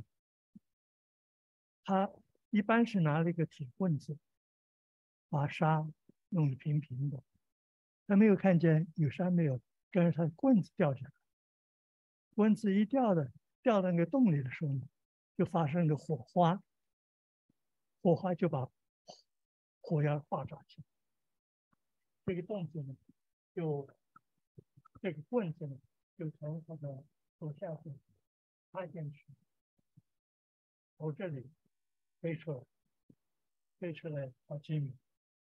他一般是拿了一个铁棍子，把沙弄得平平的。他没有看见有沙没有，跟着他棍子掉下来。棍子一掉的掉到那个洞里的时候呢，就发生了火花，火花就把火药爆炸起来。这个洞子呢，就这个棍子呢，就从他的手下部插进去，从这里飞出来，飞出来好几米。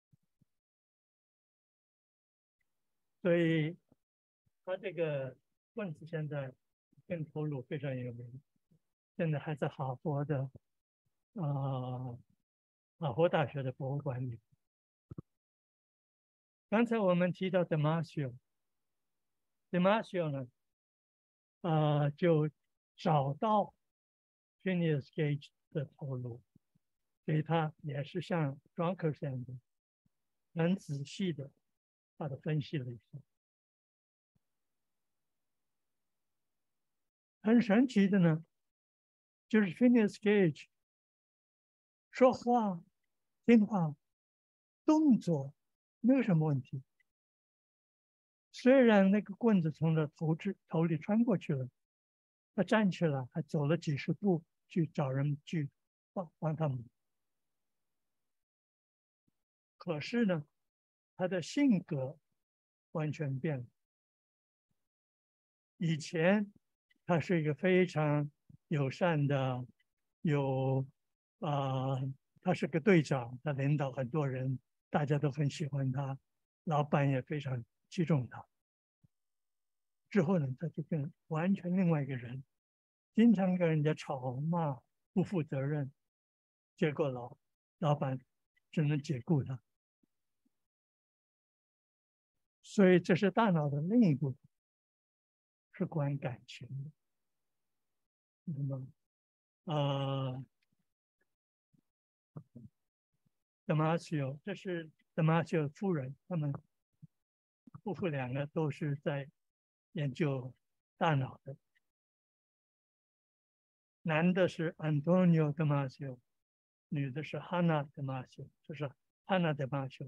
所以他这个棍子现在跟头颅非常有名，现在还在哈佛的啊、呃、哈佛大学的博物馆里。刚才我们提到的 Damasio，Damasio 呢，啊、呃、就找到 Phineas Gage 的头颅，所以他也是像 Drunkard 这样的，很仔细的把它分析了一下。很神奇的呢，就是 Phineas Gage 说话、听话、动作没有什么问题。虽然那个棍子从他头至头里穿过去了，他站起来还走了几十步去找人去帮帮他们。可是呢，他的性格完全变了。以前他是一个非常友善的，有啊、呃，他是个队长，他领导很多人，大家都很喜欢他，老板也非常器重他。之后呢，他就变完全另外一个人，经常跟人家吵骂，不负责任，结果老老板只能解雇他。所以这是大脑的另一部分，是管感情的。那么，呃 Damasio， 这是 Damasio 夫人，他们夫妇两个都是在研究大脑的。男的是 Antonio Damasio， 女的是 Hannah Damasio， 就是 Hannah Damasio。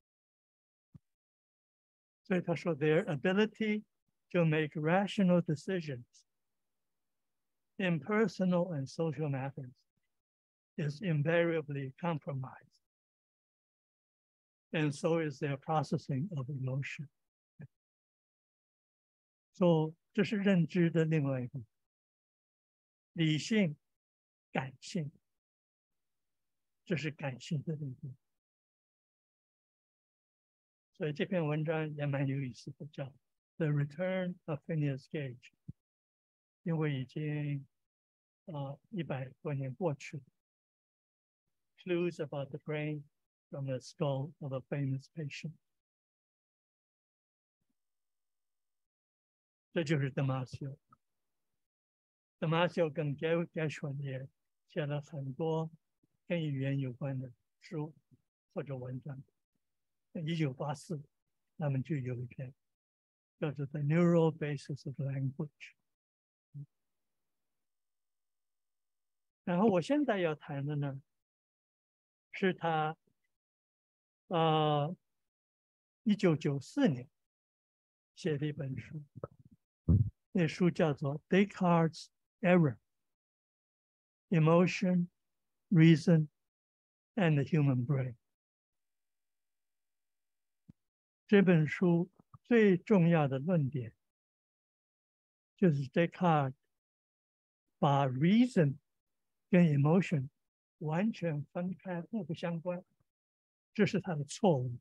所以他说 ，their ability to make rational decisions in personal and social matters is invariably compromised, and so is their processing of emotion. 所以这是认知的另外一部分，理性、感性，这是感性的部分。所以这篇文章也蛮有意思的，叫《The Return of Phineas Gage》，因为已经啊一百多年过去了。Clues about the brain from the skull of a famous patient。这就是 Damasio。Damasio 跟 Gershwin 也写了很多跟语言有关的书或者文章。一九八四，他们就有一篇叫做《The Neural Basis of Language》。然后我现在要谈的呢，是他呃一九九四年写的一本书，那书叫做《Descartes' Error: Emotion, Reason, and the Human Brain》。这本书最重要的论点就是 Descartes 把 reason 跟 emotion 完全分开，互不相关，这是他的错误。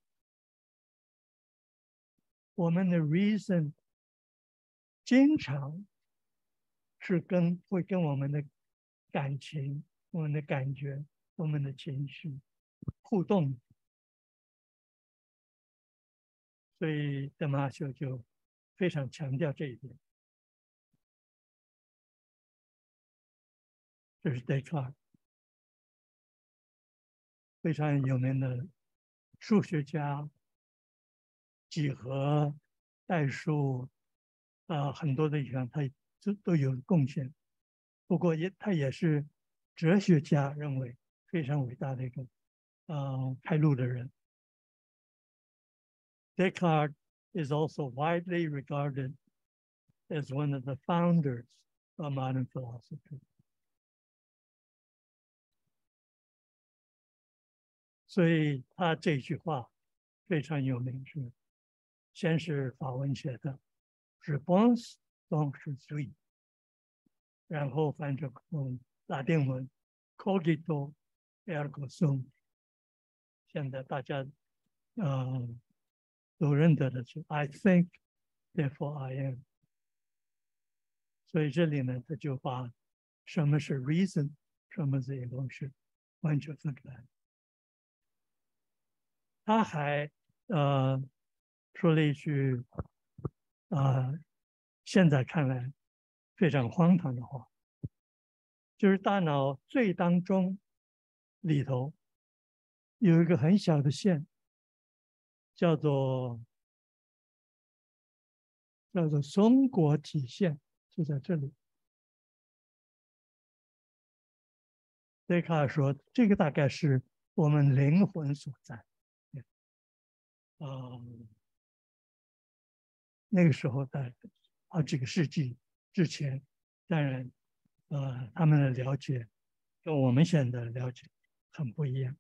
我们的 reason 经常是跟会跟我们的感情、我们的感觉、我们的情绪互动。所以 Damasio 就非常强调这一点。这是笛卡尔，非常有名的数学家，几何、代数，啊、呃，很多的地方他都都有贡献。不过也他也是哲学家认为非常伟大的一个，呃，开路的人。Descartes is also widely regarded as one of the founders of modern philosophy. 所以他这句话非常有名，是先是法文写的 "Réponse donc je suis"， 然后翻成嗯拉丁文 "Cogito ergo sum"。现在大家呃都认得的是 "I think therefore I am"。所以这里呢，他就把什么是 reason， 什么是 emotion 完全分开。他还呃说了一句啊、呃，现在看来非常荒唐的话，就是大脑最当中里头有一个很小的线，叫做叫做松果体线，就在这里。笛卡尔说，这个大概是我们灵魂所在。嗯，那个时候在好几个世纪之前，当然，呃，他们的了解跟我们现在的了解很不一样。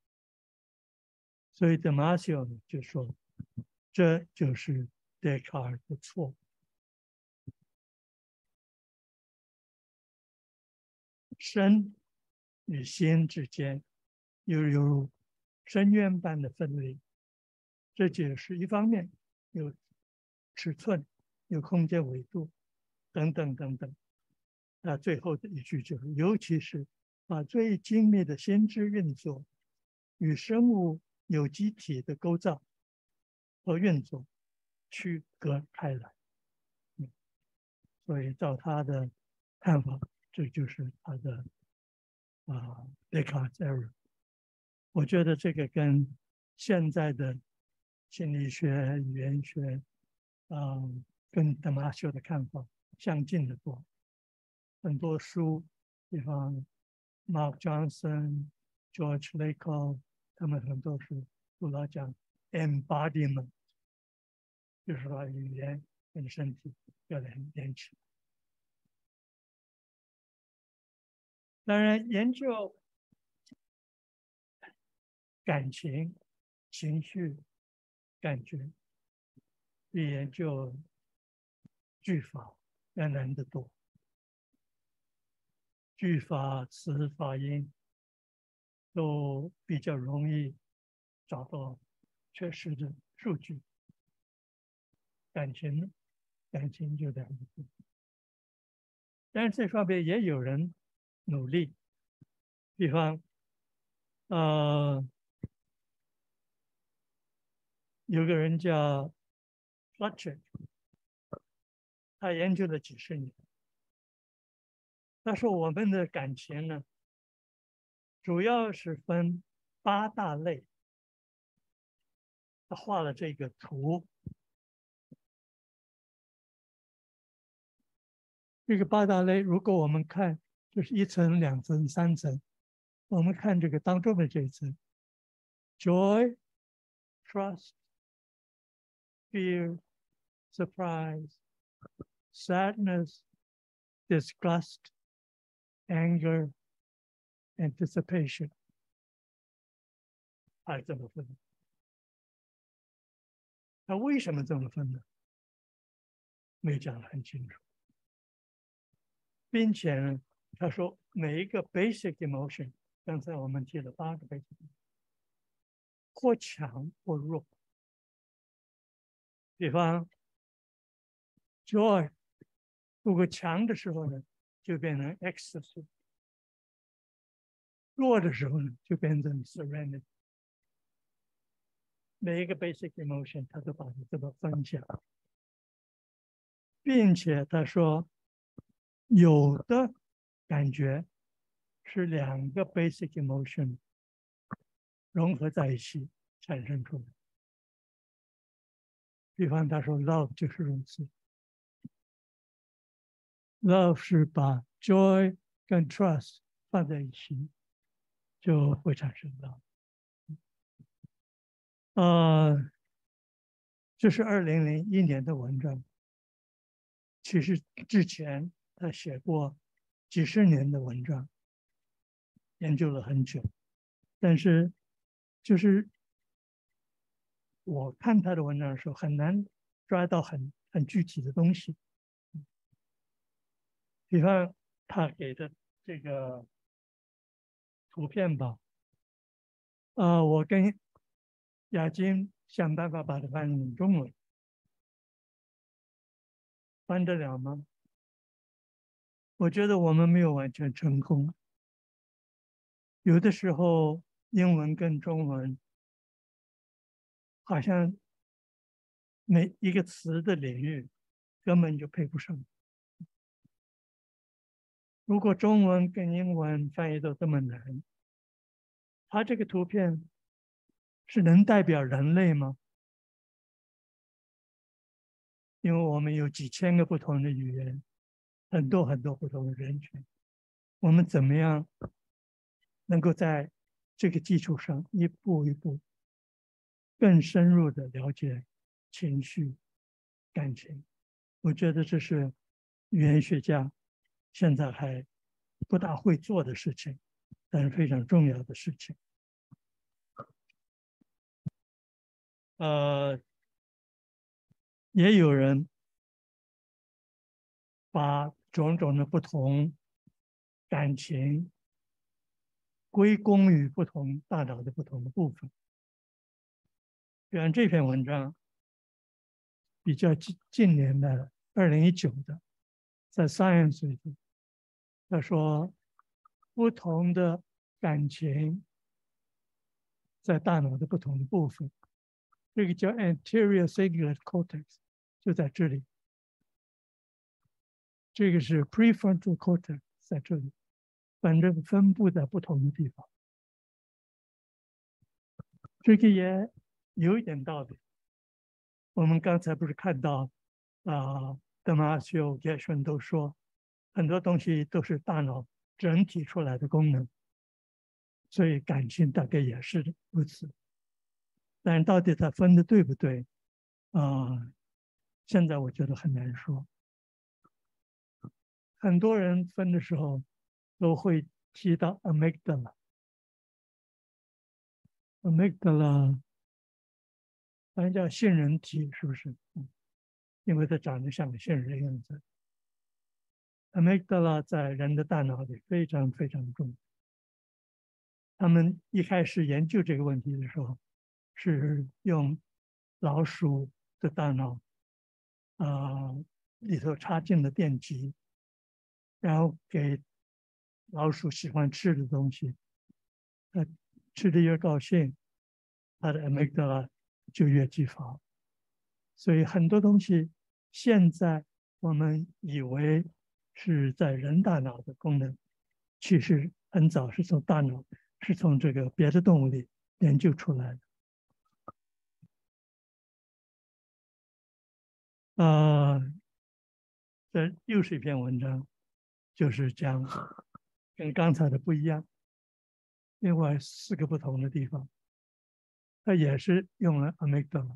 所以德马西欧就说，这就是笛卡尔的错。身与心之间又有深渊般的分离，这解释一方面有尺寸、有空间维度等等等等。那最后的一句就是，尤其是把最精密的心智运作与生物有机体的构造和运作区隔开来。嗯，所以照他的看法，这就是他的啊 Descartes error。我觉得这个跟现在的心理学、语言学，嗯，跟德马修的看法相近的多。很多书，比方 Mark Johnson、George Lakoff， 他们很多书都老讲 embodiment， 就是把语言跟身体要连连起来。当然，研究感情、情绪、感觉，比研究句法要难得多。句法、词、法音都比较容易找到确实的数据。感情呢，感情就两个字。但是这方面也有人努力，比方，呃，有个人叫 Fletcher， 他研究了几十年。他说我们的感情呢，主要是分八大类。他画了这个图，这个八大类，如果我们看，就是一层、两层、三层，我们看这个当中的这一层 ，joy、trust、fear、surprise、sadness、disgust、anger、anticipation， 还这么分。那为什么这么分呢？没讲得很清楚，并且呢，他说每一个 basic emotion， 刚才我们提了八个 basic， 或强或弱。比方 joy， 如果强的时候呢，就变成 ecstasy； 弱的时候呢，就变成 serenity。每一个 basic emotion， 它都把它这么分下来。 并且他说，有的感觉是两个 basic emotion 融合在一起产生出来。比方他说 love 就是如此 ，love 是把 joy 跟 trust 放在一起，就会产生 love。呃，这是二零零一年的文章。其实之前他写过几十年的文章，研究了很久，但是就是我看他的文章的时候，很难抓到很很具体的东西。比方他给的这个图片吧，呃，我跟雅金想办法把它翻成中文，翻得了吗？我觉得我们没有完全成功。有的时候英文跟中文好像每一个词的领域根本就配不上。如果中文跟英文翻译都这么难，它这个图片是能代表人类吗？因为我们有几千个不同的语言，很多很多不同的人群，我们怎么样能够在这个基础上一步一步更深入的了解情绪、感情？我觉得这是语言学家现在还不大会做的事情，但是非常重要的事情。呃，也有人把种种的不同感情归功于不同大脑的不同的部分。比方这篇文章比较近近年的二零一九的，在 Science 里头，他说不同的感情在大脑的不同的部分，这个叫 anterior cingulate cortex， 就在这里。这个是 prefrontal cortex， 在这里，反正分布在不同的地方。这个也有一点道理。我们刚才不是看到啊，德马西欧、杰顺都说，很多东西都是大脑整体出来的功能，所以感情大概也是如此。但到底它分的对不对啊、呃？现在我觉得很难说。很多人分的时候都会提到 amygdala，amygdala 好像叫杏仁体，是不是？嗯，因为它长得像个杏仁的样子。amygdala 在人的大脑里非常非常重要。他们一开始研究这个问题的时候，是用老鼠的大脑啊、呃、里头插进了电极，然后给老鼠喜欢吃的东西，它吃的越高兴，它的 amygdala 就越激发。所以很多东西现在我们以为是在人大脑的功能，其实很早是从大脑，是从这个别的动物里研究出来的。啊、呃，这又是一篇文章，就是讲跟刚才的不一样，另外四个不同的地方，它也是用了 amygdala。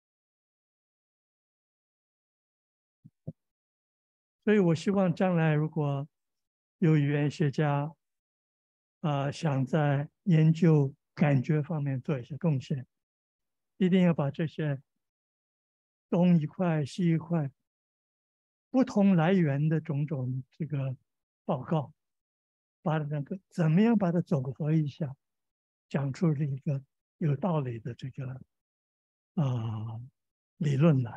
所以我希望将来如果有语言学家啊、呃、想在研究感觉方面做一些贡献，一定要把这些东一块西一块不同来源的种种这个报告，把那个怎么样把它总合一下，讲出一个有道理的这个啊、呃、理论来。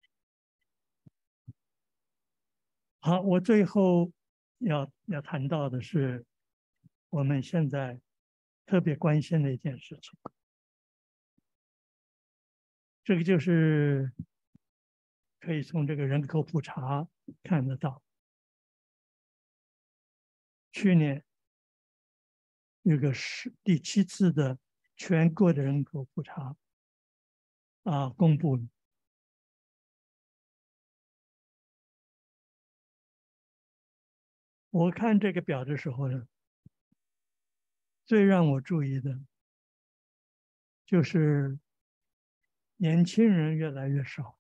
好，我最后要要谈到的是我们现在特别关心的一件事情，这个就是可以从这个人口普查看得到。去年有个是第七次的全国的人口普查啊公布了。我看这个表的时候呢，最让我注意的就是年轻人越来越少，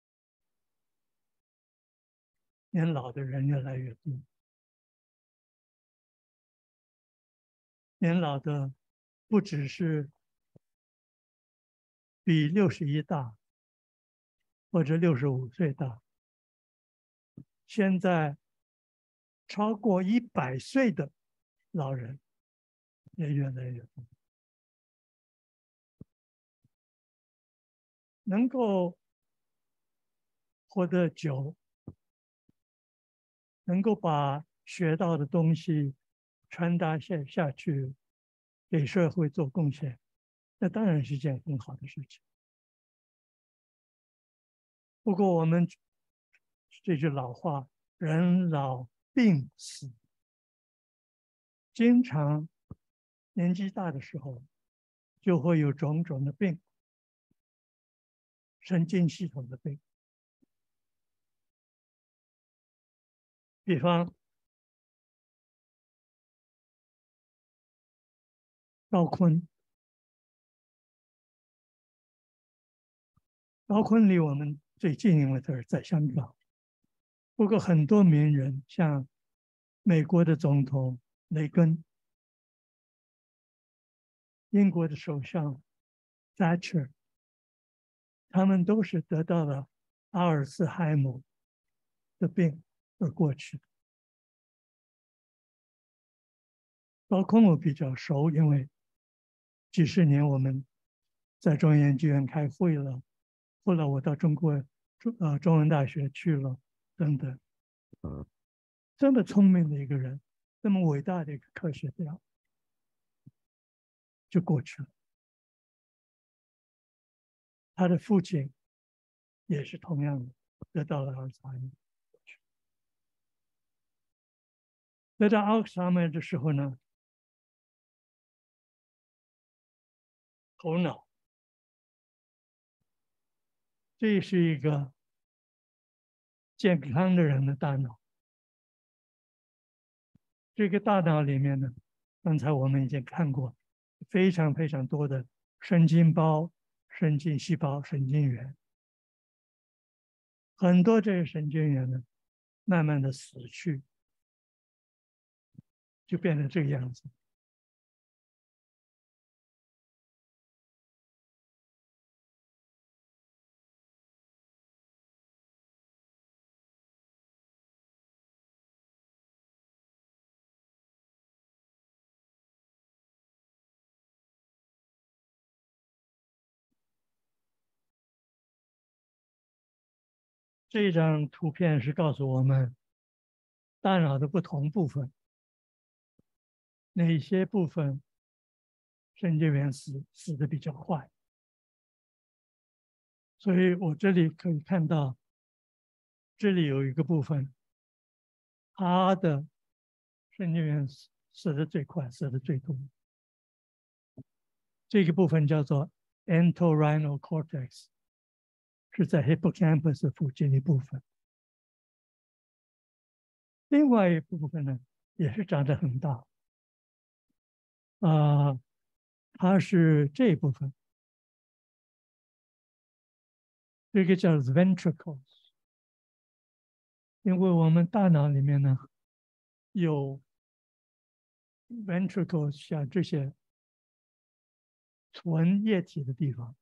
年老的人越来越多。年老的不只是比六十一大或者六十五岁大，现在超过一百岁的老人也越来越多。能够活得久，能够把学到的东西传达下下去，给社会做贡献，那当然是一件很好的事情。不过我们这句老话“人老病死”，经常年纪大的时候就会有种种的病，神经系统的病，比方高锟。高锟离我们最近，因为他是在香港。不过很多名人，像美国的总统雷根、英国的首相 Thatcher， 他们都是得到了阿尔茨海默的病而过去的。高锟我比较熟，因为几十年我们在中央研究院开会了，后来我到中国中呃中文大学去了，等等。这么聪明的一个人，这么伟大的一个科学家，就过去了。他的父亲也是同样的，得到了阿尔茨海默。得到阿尔茨海默的时候呢，头脑，这是一个健康的人的大脑。这个大脑里面呢，刚才我们已经看过，非常非常多的神经包、神经细胞、神经元。很多这些神经元呢，慢慢的死去，就变成这个样子。这张图片是告诉我们大脑的不同部分，哪些部分神经元死死的比较快。所以我这里可以看到，这里有一个部分，它的神经元死死的最快，死的最多。这个部分叫做 entorhinal cortex， 是在 hippocampus 附近的一部分。另外一部分呢，也是长得很大，啊、呃，它是这一部分，这个叫 ventricles， 因为我们大脑里面呢有 ventricles， 像这些存液体的地方，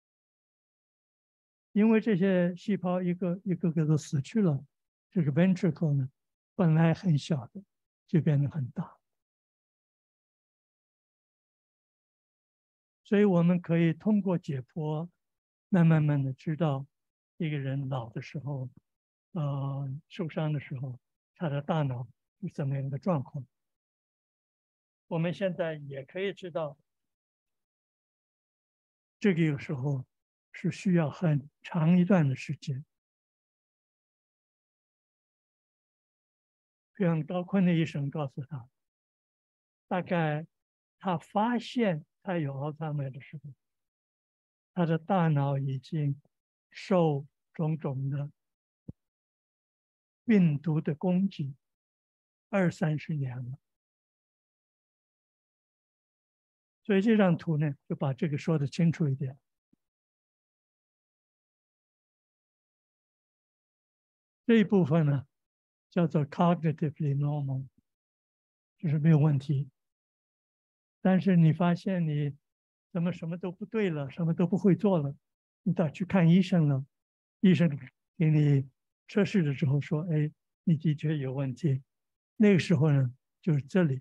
因为这些细胞一个一个个都死去了，这个 ventricle 呢本来很小的，就变得很大。所以我们可以通过解剖，慢慢慢的知道一个人老的时候，呃，受伤的时候，他的大脑是怎么样的状况。我们现在也可以知道，这个有时候是需要很长一段的时间， 非常高坤的医生告诉他，大概他发现他有阿兹海默的时候，他的大脑已经受种种的病毒的攻击二三十年了。所以这张图呢，就把这个说得清楚一点。这一部分呢，叫做 cognitively normal， 就是没有问题。但是你发现你怎么什么都不对了，什么都不会做了，你到去看医生了，医生给你测试了之后说，哎，你的确有问题。那个时候呢，就是这里，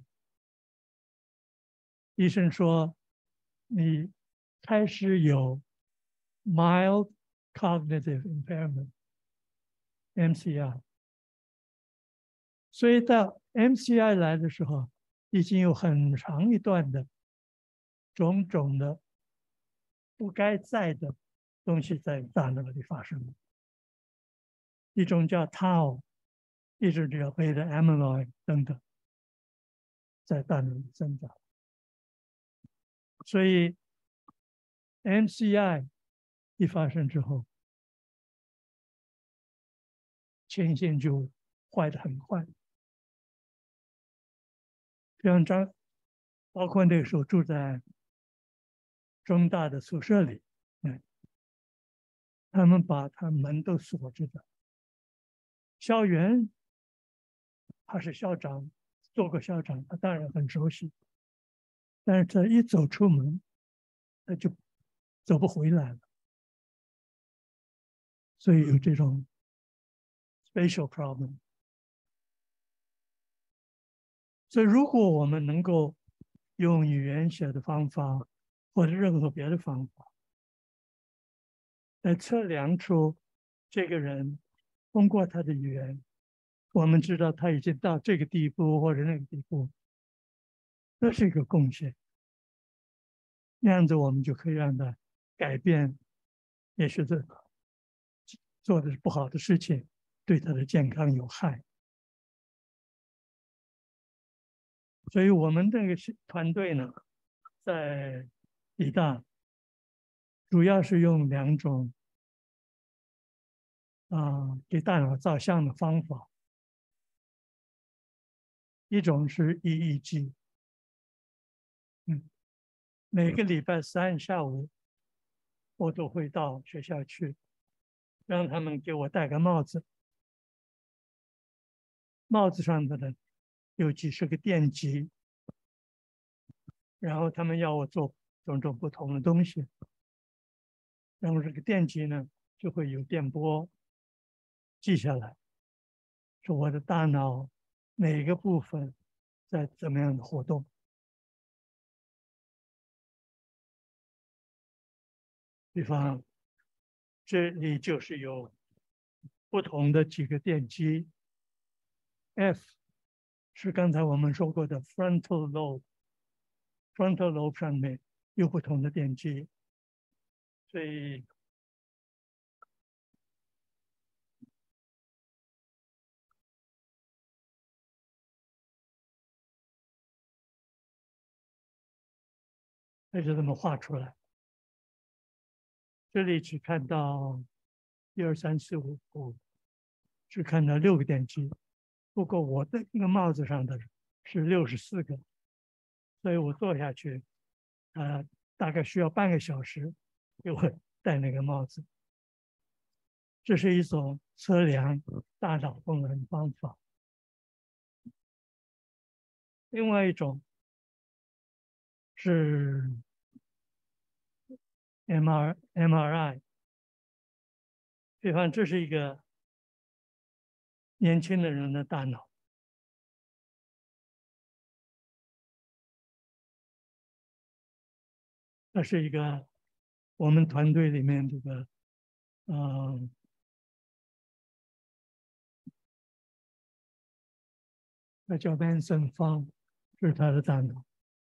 医生说你开始有 mild cognitive impairment。M C I， 所以到 M C I 来的时候，已经有很长一段的种种的不该在的东西在大脑里发生了。一种叫 tau， 一种叫 beta amyloid 等等，在大脑里增长。所以 M C I 一发生之后，前线就坏得很快。像张，包括那个时候住在中大的宿舍里，嗯，他们把他门都锁着的。校园，他是校长，做过校长，他当然很熟悉。但是他一走出门，他就走不回来了。所以有这种 spatial problem。所以如果我们能够用语言学的方法，或者任何别的方法，来测量出这个人，通过他的语言，我们知道他已经到这个地步或者那个地步，这是一个贡献。那样子我们就可以让他改变，也许是做的不好的事情，对他的健康有害。所以我们这个团队呢，在北大主要是用两种啊、呃、给大脑照相的方法，一种是 E E G， 嗯，每个礼拜三下午我都会到学校去，让他们给我戴个帽子，帽子上的呢有几十个电极，然后他们要我做种种不同的东西，然后这个电极呢就会有电波记下来，说我的大脑哪个部分在怎么样的活动。比方，这里就是有不同的几个电极 ，F 是刚才我们说过的 frontal lobe，frontal lobe 上面有不同的电极，所以那就这么画出来。这里只看到一二三四五五，只看到六个电极，不过我的那个帽子上的是六十四个，所以我做下去，呃，大概需要半个小时就会戴那个帽子。这是一种测量大脑功能方法。另外一种是 M R M R I， 比方这是一个年轻的人的大脑，这是一个我们团队里面这个，嗯，那叫 Benson 方，这是他的大脑。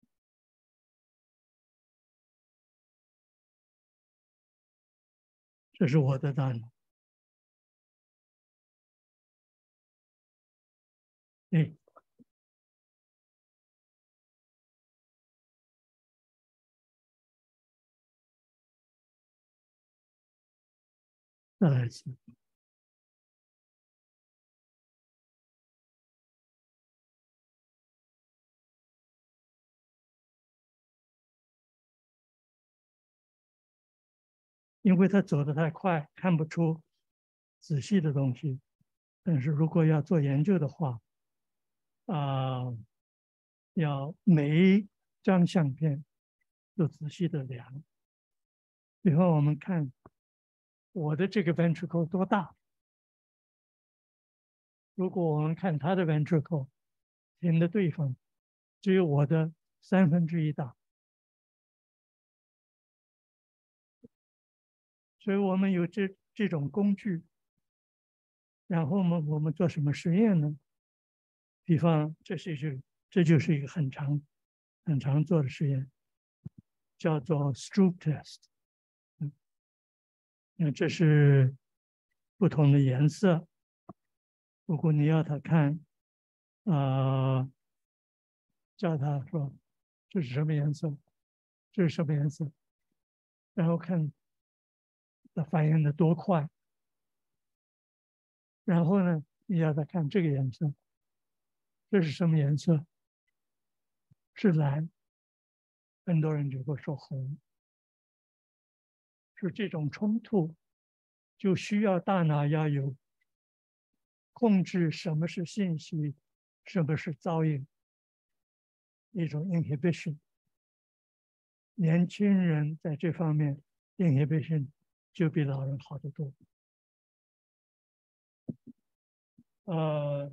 这是我的大脑。 哎，再来一次。因为他走得太快，看不出仔细的东西。但是如果要做研究的话，啊、呃，要每一张相片都仔细的量。比方我们看我的这个 ventricle 多大，如果我们看他的 ventricle 停的地方只有我的三分之一大，所以我们有这这种工具。然后我们我们做什么实验呢？比方，这是一个，这就是一个很常、很常做的实验，叫做 Stroop test。嗯，那这是不同的颜色。如果你要他看，啊、呃，叫他说这是什么颜色，这是什么颜色，然后看他反应的多快。然后呢，你要他看这个颜色，这是什么颜色？是蓝。很多人就会说红。是这种冲突，就需要大脑要有控制什么是信息，什么是噪音，一种 inhibition。年轻人在这方面 inhibition 就比老人好得多。呃，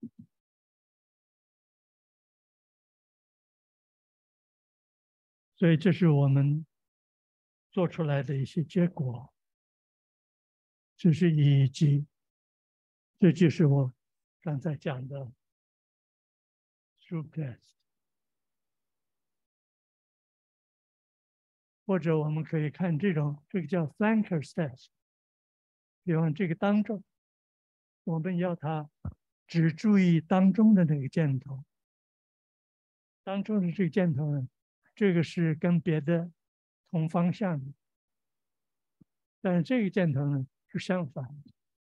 所以这是我们做出来的一些结果，这是以及，这就是我刚才讲的 Stroop test。或者我们可以看这种，这个叫 flankers test。比方这个当中，我们要他只注意当中的那个箭头，当中的这个箭头呢，这个是跟别的同方向的，但是这个箭头呢是相反的。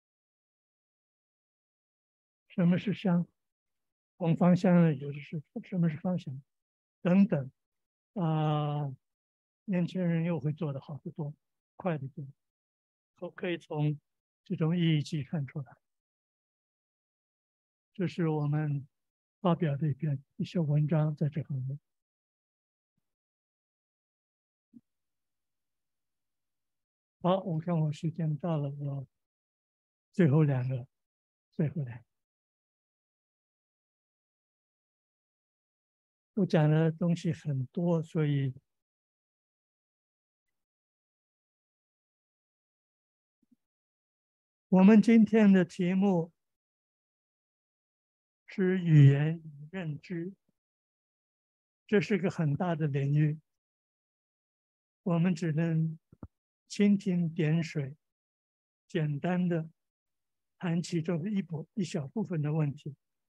什么是相同方向呢？有的是什么是方向等等啊、呃，年轻人又会做得好得多，快得多，可可以从这种 E E G 看出来。这是我们发表的一篇一些文章在这方面。好，我看我时间到了，我最后两个，最后两个，我讲的东西很多，所以我们今天的题目是语言与认知，这是个很大的领域，我们只能蜻蜓点水，简单的谈其中的一部一小部分的问题。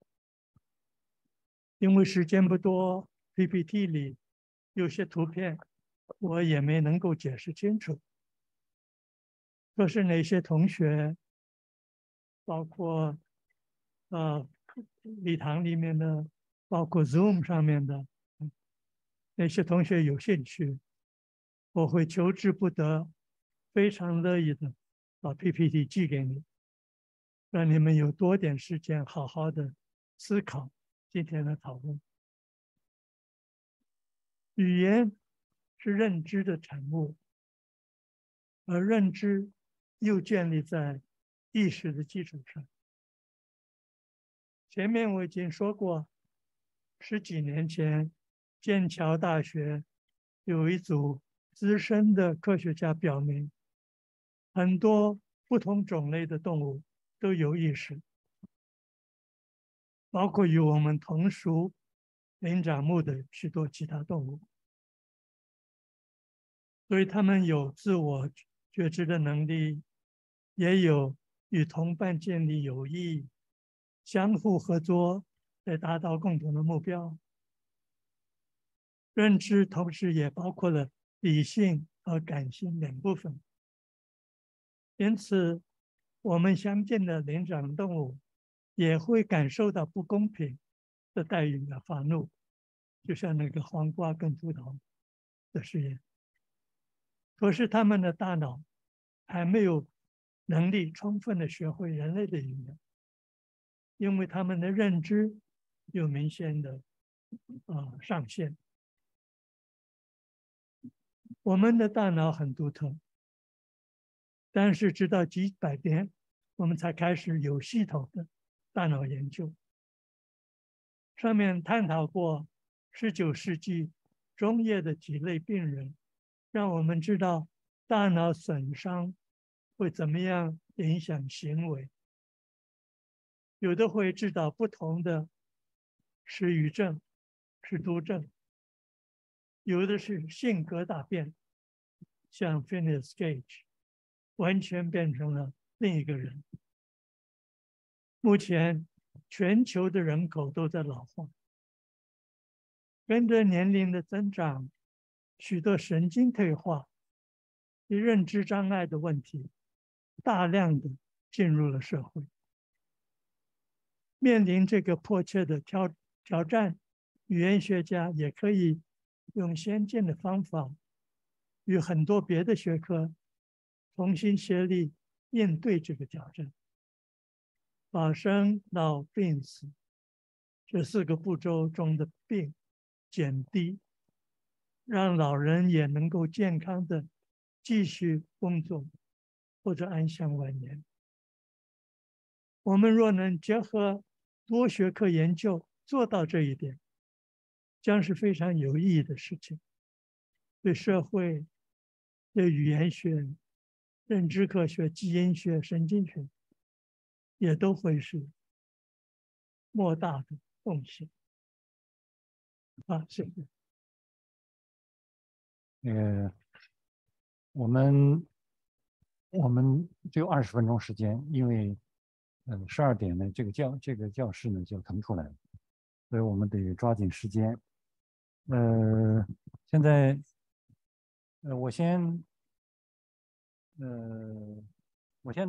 因为时间不多 ，P P T 里有些图片我也没能够解释清楚。这是哪些同学，包括呃礼堂里面的，包括 Zoom 上面的，那些同学有兴趣，我会求之不得，非常乐意的把 P P T 寄给你，让你们有多点时间好好的思考今天的讨论。语言是认知的产物，而认知又建立在意识的基础上。前面我已经说过，十几年前，剑桥大学有一组资深的科学家表明，很多不同种类的动物都有意识，包括与我们同属灵长目的许多其他动物。所以他们有自我觉知的能力，也有与同伴建立友谊、相互合作来达到共同的目标。认知同时也包括了理性和感性两部分，因此，我们相见的灵长动物也会感受到不公平的待遇而发怒，就像那个黄瓜跟葡萄的实验。可是他们的大脑还没有能力充分的学会人类的语言，因为他们的认知有明显的呃上限。我们的大脑很独特，但是直到几百年，我们才开始有系统的大脑研究。上面探讨过十九世纪中叶的几类病人，让我们知道大脑损伤会怎么样影响行为。有的会致导不同的失语症、失读症，有的是性格大变，像 Phineas Gage， 完全变成了另一个人。目前，全球的人口都在老化，跟着年龄的增长，许多神经退化、与认知障碍的问题大量的进入了社会。面临这个迫切的挑挑战，语言学家也可以用先进的方法，与很多别的学科同心协力应对这个挑战。把生老病死这四个步骤中的病减低，让老人也能够健康的继续工作或者安享晚年。我们若能结合多学科研究做到这一点，将是非常有意义的事情，对社会、对语言学、认知科学、基因学、神经学也都会是莫大的贡献。啊，谢谢。 呃，我们我们只有二十分钟时间，因为呃十二点呢，这个教这个教室呢就腾出来了，所以我们得抓紧时间。呃，现在呃我先呃我先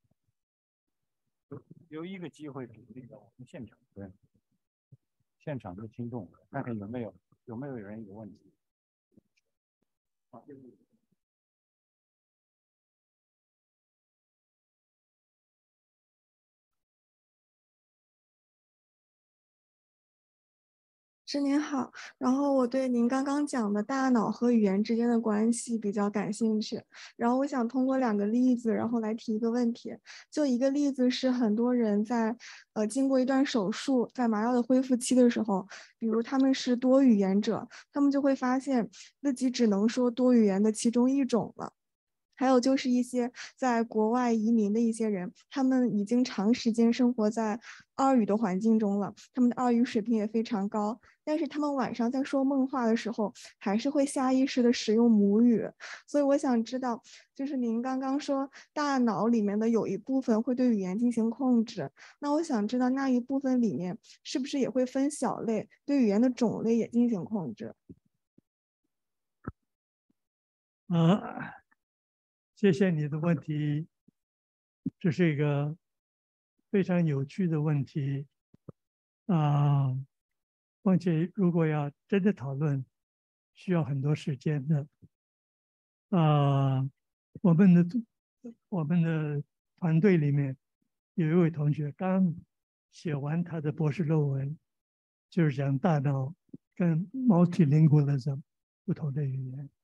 留留一个机会给那个我们现场的现场的听众，看看有没有有没有人有问题。好， 师您好，然后我对您刚刚讲的大脑和语言之间的关系比较感兴趣，然后我想通过两个例子，然后来提一个问题。就一个例子是，很多人在呃经过一段手术，在麻药的恢复期的时候，比如他们是多语言者，他们就会发现自己只能说多语言的其中一种了。还有就是一些在国外移民的一些人，他们已经长时间生活在二语的环境中了，他们的二语水平也非常高，但是他们晚上在说梦话的时候，还是会下意识的使用母语。所以我想知道，就是您刚刚说大脑里面的有一部分会对语言进行控制，那我想知道那一部分里面是不是也会分小类，对语言的种类也进行控制？ 啊，谢谢你的问题，这是一个非常有趣的问题啊，况且如果要真的讨论，需要很多时间的。啊，我们的我们的团队里面有一位同学刚写完他的博士论文，就是讲大脑跟 multilingualism 不同的语言。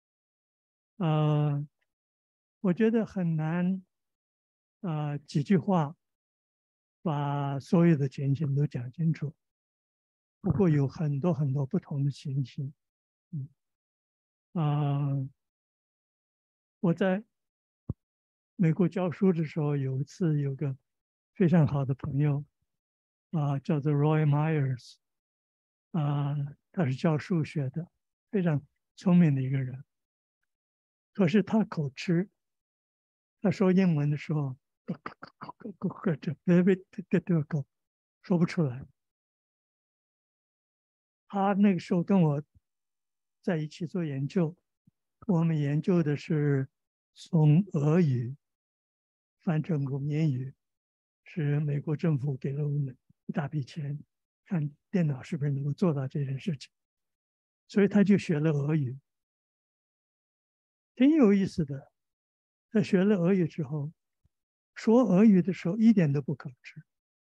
呃，我觉得很难，呃，几句话把所有的情形都讲清楚。不过有很多很多不同的情形，嗯，啊、我在美国教书的时候，有一次有个非常好的朋友，啊、叫做 Roy Myers，啊、他是教数学的，非常聪明的一个人。可是他口吃，他说英文的时候，咯咯咯咯咯咯，这别别别别口说不出来。 他那个时候跟我在一起做研究，我们研究的是从俄语翻成文言语，是美国政府给了我们一大笔钱，看电脑是不是能够做到这件事情，所以他就学了俄语，挺有意思的。他学了俄语之后，说俄语的时候一点都不口吃，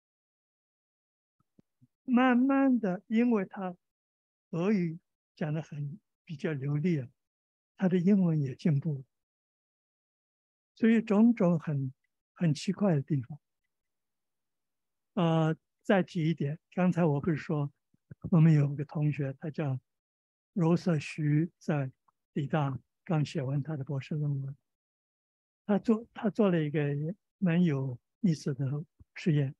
慢慢的，因为他俄语讲得很比较流利了，他的英文也进步了，所以种种很很奇怪的地方。呃，再提一点，刚才我不是说我们有个同学，他叫柔瑟徐，在北大刚写完他的博士论文，他做他做了一个蛮有意思的实验，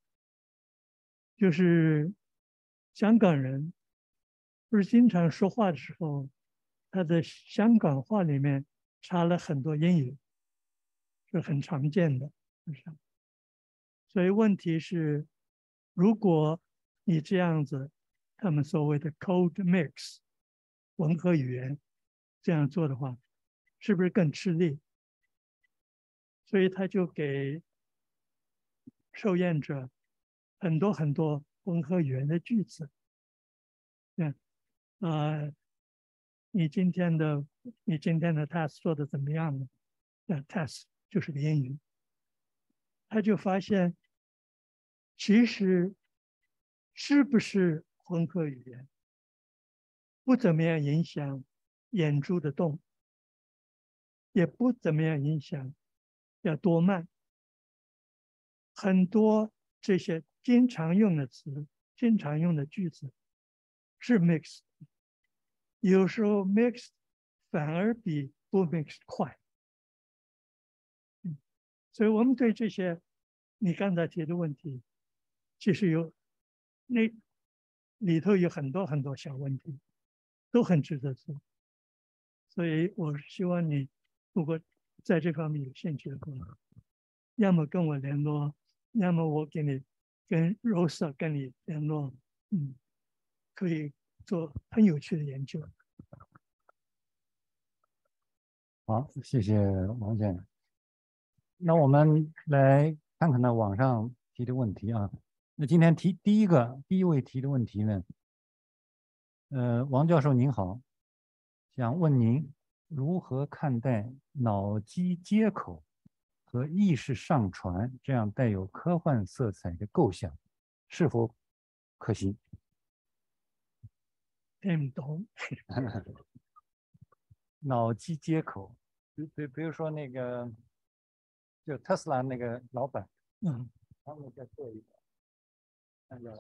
就是香港人不是经常说话的时候，他的香港话里面插了很多英语，是很常见的。所以问题是，如果你这样子，他们所谓的 code mix 混合语言这样做的话，是不是更吃力？所以他就给受验者很多很多混合语言的句子。嗯，呃，你今天的你今天的 task 做的怎么样呢？那 task 就是个英语。他就发现，其实是不是混合语言不怎么样影响眼珠的动，也不怎么样影响要多慢。很多这些经常用的词、经常用的句子是 mix， 有时候 mix 反而比不 mix 快。嗯，所以我们对这些你刚才提的问题，其实有那里头有很多很多小问题，都很值得做。所以我希望你如果在这方面有兴趣的话，要么跟我联络，要么我给你跟 Rosa 跟你联络，嗯，可以做很有趣的研究。 好，谢谢王先生。那我们来看看呢网上提的问题啊。那今天提第一个第一位提的问题呢，呃，王教授您好，想问您如何看待脑机接口和意识上传这样带有科幻色彩的构想，是否可行？ 听不懂。 脑机接口，比比比如说那个，就特斯拉那个老板， 嗯， 他们在做一个那个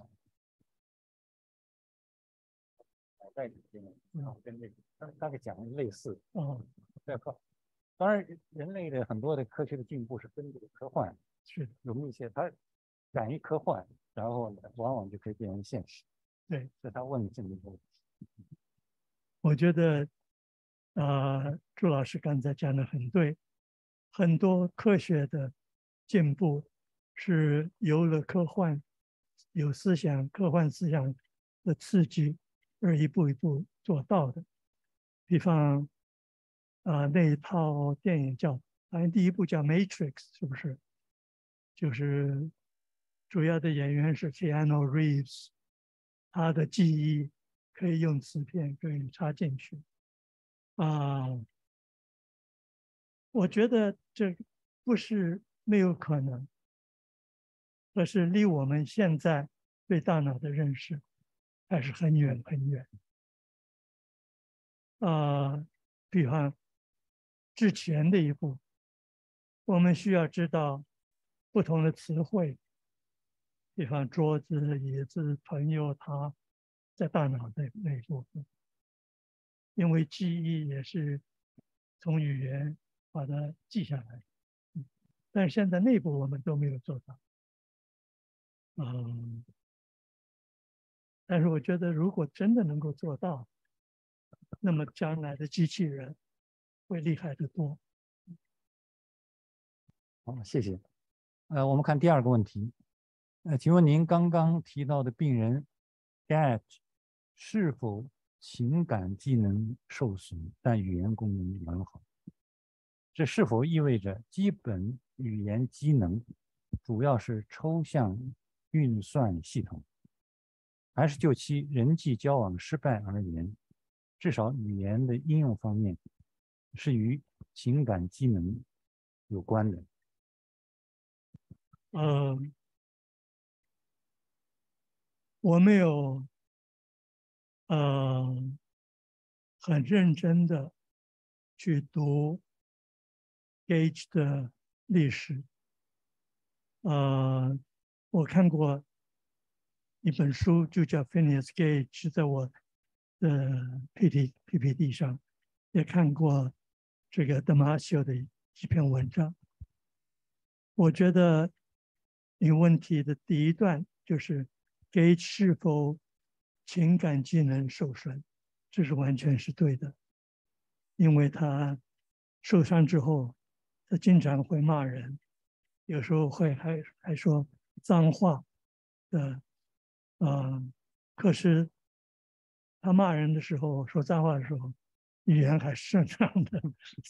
脑袋里面，然后跟那个大大概讲的类似。 哦， 在科，当然人类的很多的科学的进步是跟这个科幻是的， 有密切，它敢于科幻，然后呢，往往就可以变成现实。 对， 所以他问这么一个问题。 我觉得，呃，朱老师刚才讲的很对，很多科学的进步是有了科幻、有思想、科幻思想的刺激而一步一步做到的。比方，啊、呃，那一套电影叫，好像第一部叫《Matrix》，是不是？就是主要的演员是 Keanu Reeves， 他的记忆可以用磁片可以插进去。啊、呃，我觉得这不是没有可能，而是离我们现在对大脑的认识还是很远很远。啊、呃，比方之前的一步，我们需要知道不同的词汇，比方桌子、椅子、朋友、他，在大脑的那一部分，因为记忆也是从语言把它记下来。但是现在内部我们都没有做到。嗯，但是我觉得如果真的能够做到，那么将来的机器人会厉害得多。 好，谢谢。呃，我们看第二个问题。呃，请问您刚刚提到的病人 Gat 是否情感机能受损，但语言功能完好？这是否意味着基本语言机能主要是抽象运算系统，还是就其人际交往失败而言，至少语言的应用方面是与情感机能有关的？ 呃，我没有呃很认真的去读 Gage 的历史。呃，我看过一本书，就叫 Phineas Gage，在我的 P T P P T 上，也看过这个 Damasio 的几篇文章。我觉得你问题的第一段就是 Gage 是否情感机能受损，这是完全是对的，因为他受伤之后，他经常会骂人，有时候会还还说脏话的，呃，可是他骂人的时候，说脏话的时候，语言还是正常的，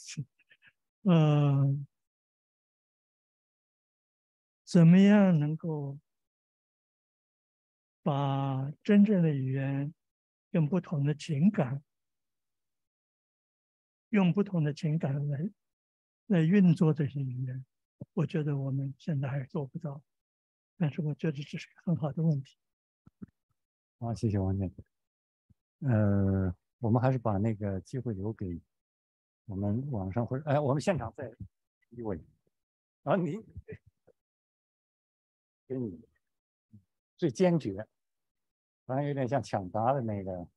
呃，怎么样能够把真正的语言跟不同的情感，用不同的情感来来运作这些语言，我觉得我们现在还做不到，但是我觉得这是个很好的问题。 好，谢谢王建。呃，我们还是把那个机会留给我们网上或者哎，我们现场再一位。啊，你给你最坚决，好像有点像抢答的那个。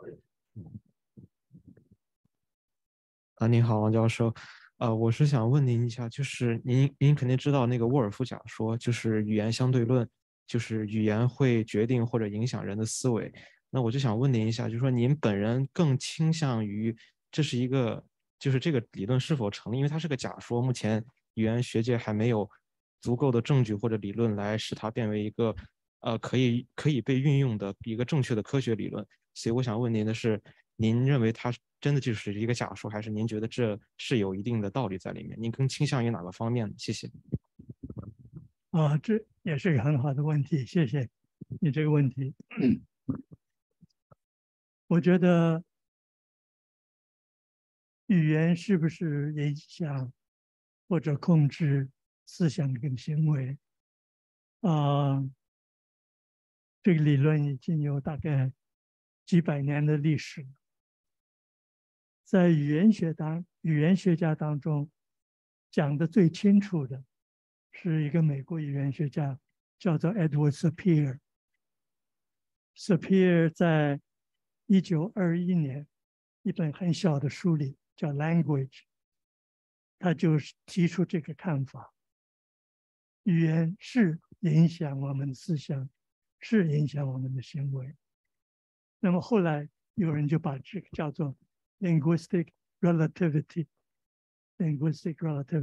啊，您好，王教授。呃，我是想问您一下，就是您您肯定知道那个沃尔夫假说，就是语言相对论，就是语言会决定或者影响人的思维。那我就想问您一下，就是说您本人更倾向于这是一个，就是这个理论是否成立？因为它是个假说，目前语言学界还没有足够的证据或者理论来使它变为一个呃可以可以被运用的一个正确的科学理论。所以我想问您的是，您认为它真的就是一个假说，还是您觉得这是有一定的道理在里面？您更倾向于哪个方面呢？谢谢。 啊，这也是一个很好的问题，谢谢你这个问题。我觉得语言是不是影响或者控制思想跟行为？啊、呃，这个理论已经有大概几百年的历史了。在语言学当语言学家当中，讲的最清楚的是一个美国语言学家，叫做 Edward Sapir。Sapir 在一九二一年一本很小的书里叫《Language》，他就是提出这个看法：语言是影响我们的思想，是影响我们的行为。那么后来有人就把这个叫做 linguistic relativity。linguistic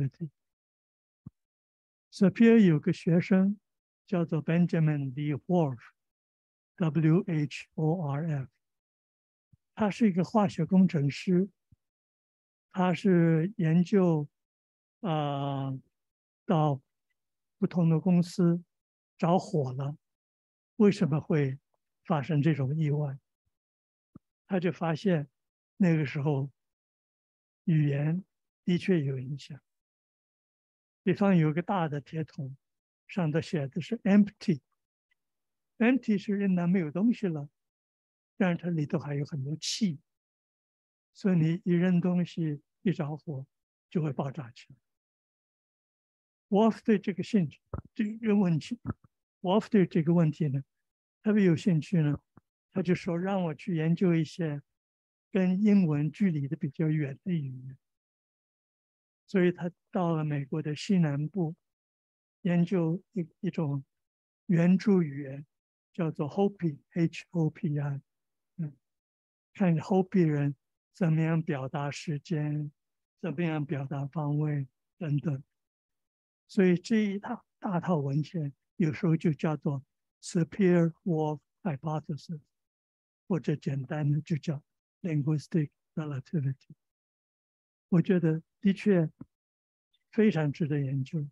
relativity。Sapir 有个学生叫做 Benjamin Lee Whorf，W H O R F， 他是一个化学工程师，他是研究啊、呃、到不同的公司着火了，为什么会发生这种意外？他就发现那个时候语言的确有影响。比方有个大的铁桶，上头写的是 empty，empty 是仍然没有东西了，但是它里头还有很多气，所以你一扔东西一着火就会爆炸起来。Wolf 对这个兴趣，这个问题 ，Wolf 对这个问题呢特别有兴趣呢，他就说让我去研究一些跟英文距离的比较远的语言。所以他到了美国的西南部，研究一一种原住语言，叫做 Hopi，H O P I， 嗯，看 Hopi 人怎么样表达时间，怎么样表达方位等等。所以这一套大套文献有时候就叫做 Sapir-Whorf hypothesis， 或者简单的就叫 linguistic relativity。我觉得的确非常值得研究。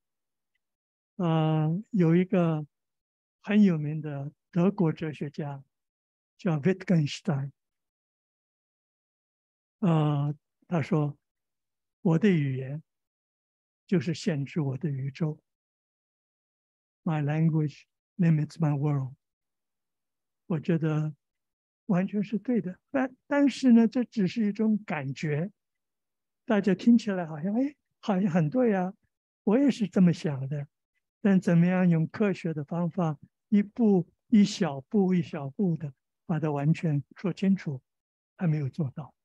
啊、呃，有一个很有名的德国哲学家叫 Wittgenstein， 啊、呃，他说我的语言就是限制我的宇宙。My language limits my world。我觉得完全是对的，但但是呢，这只是一种感觉，大家听起来好像哎，好像很对啊，我也是这么想的。但怎么样用科学的方法，一步一小步一小步的把它完全说清楚，还没有做到。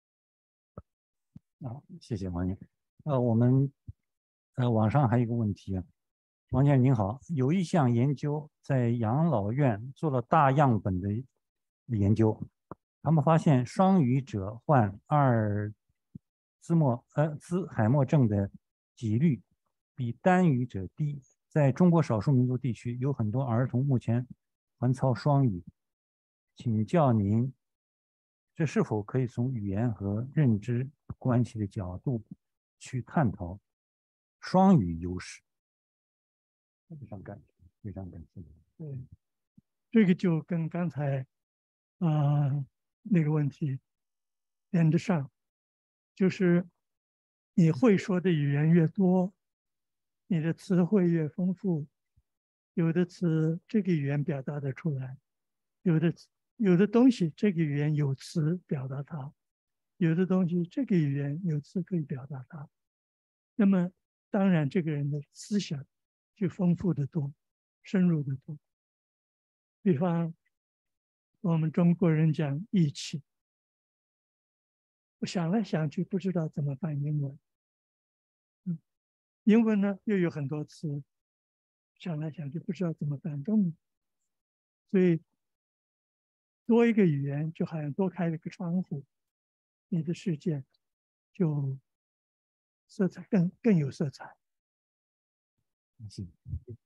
啊，谢谢王先生。呃，我们呃网上还有一个问题啊，王先生您好，有一项研究在养老院做了大样本的研究，他们发现双语者患阿尔兹默呃兹海默症的几率比单语者低。在中国少数民族地区，有很多儿童目前还操双语。请教您，这是否可以从语言和认知关系的角度去探讨双语优势？非常感谢，非常感谢。 对，这个就跟刚才啊、呃、那个问题连得上，就是你会说的语言越多，你的词汇越丰富，有的词这个语言表达得出来，有的有的东西这个语言有词表达它，有的东西这个语言有词可以表达它。那么当然这个人的思想就丰富得多，深入得多。比方我们中国人讲义气，我想来想去不知道怎么翻英文。嗯，英文呢又有很多词，想来想去不知道怎么翻中文。所以多一个语言就好像多开了一个窗户，你的世界就色彩更更有色彩。 谢谢。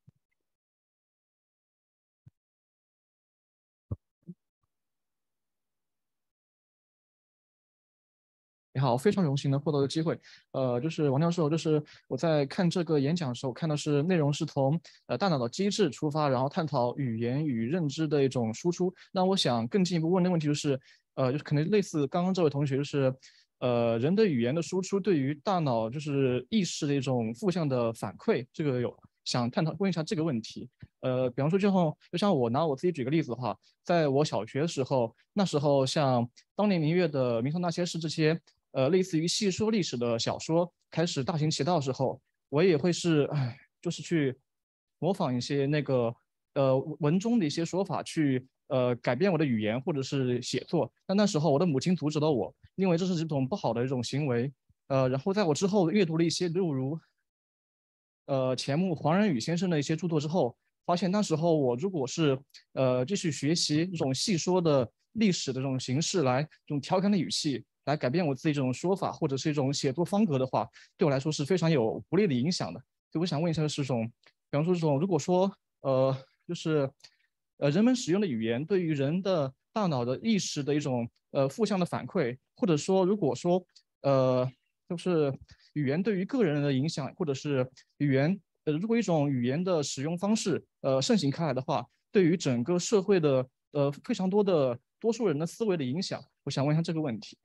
你好，非常荣幸能获得的机会。呃，就是王教授，就是我在看这个演讲的时候，看到是内容是从呃大脑的机制出发，然后探讨语言与认知的一种输出。那我想更进一步问的问题就是，呃，就是可能类似刚刚这位同学，就是呃人的语言的输出对于大脑就是意识的一种负向的反馈，这个有想探讨问一下这个问题。呃，比方说就像就像我拿我自己举个例子的话，在我小学的时候，那时候像当年明月的《名唐那些事》这些。呃，类似于细说历史的小说开始大行其道的时候，我也会是，哎，就是去模仿一些那个呃文中的一些说法，去呃改变我的语言或者是写作。但那时候我的母亲阻止了我，因为这是一种不好的一种行为。呃，然后在我之后阅读了一些，例如呃钱穆黄仁宇先生的一些著作之后，发现那时候我如果是呃继续学习这种细说的历史的这种形式来，这种调侃的语气。来改变我自己这种说法，或者是一种写作风格的话，对我来说是非常有不利的影响的。所以我想问一下，是这种，比方说这种，如果说呃，就是呃，人们使用的语言对于人的大脑的意识的一种呃负向的反馈，或者说如果说呃，就是语言对于个人的影响，或者是语言呃，如果一种语言的使用方式呃盛行开来的话，对于整个社会的呃非常多的多数人的思维的影响，我想问一下这个问题。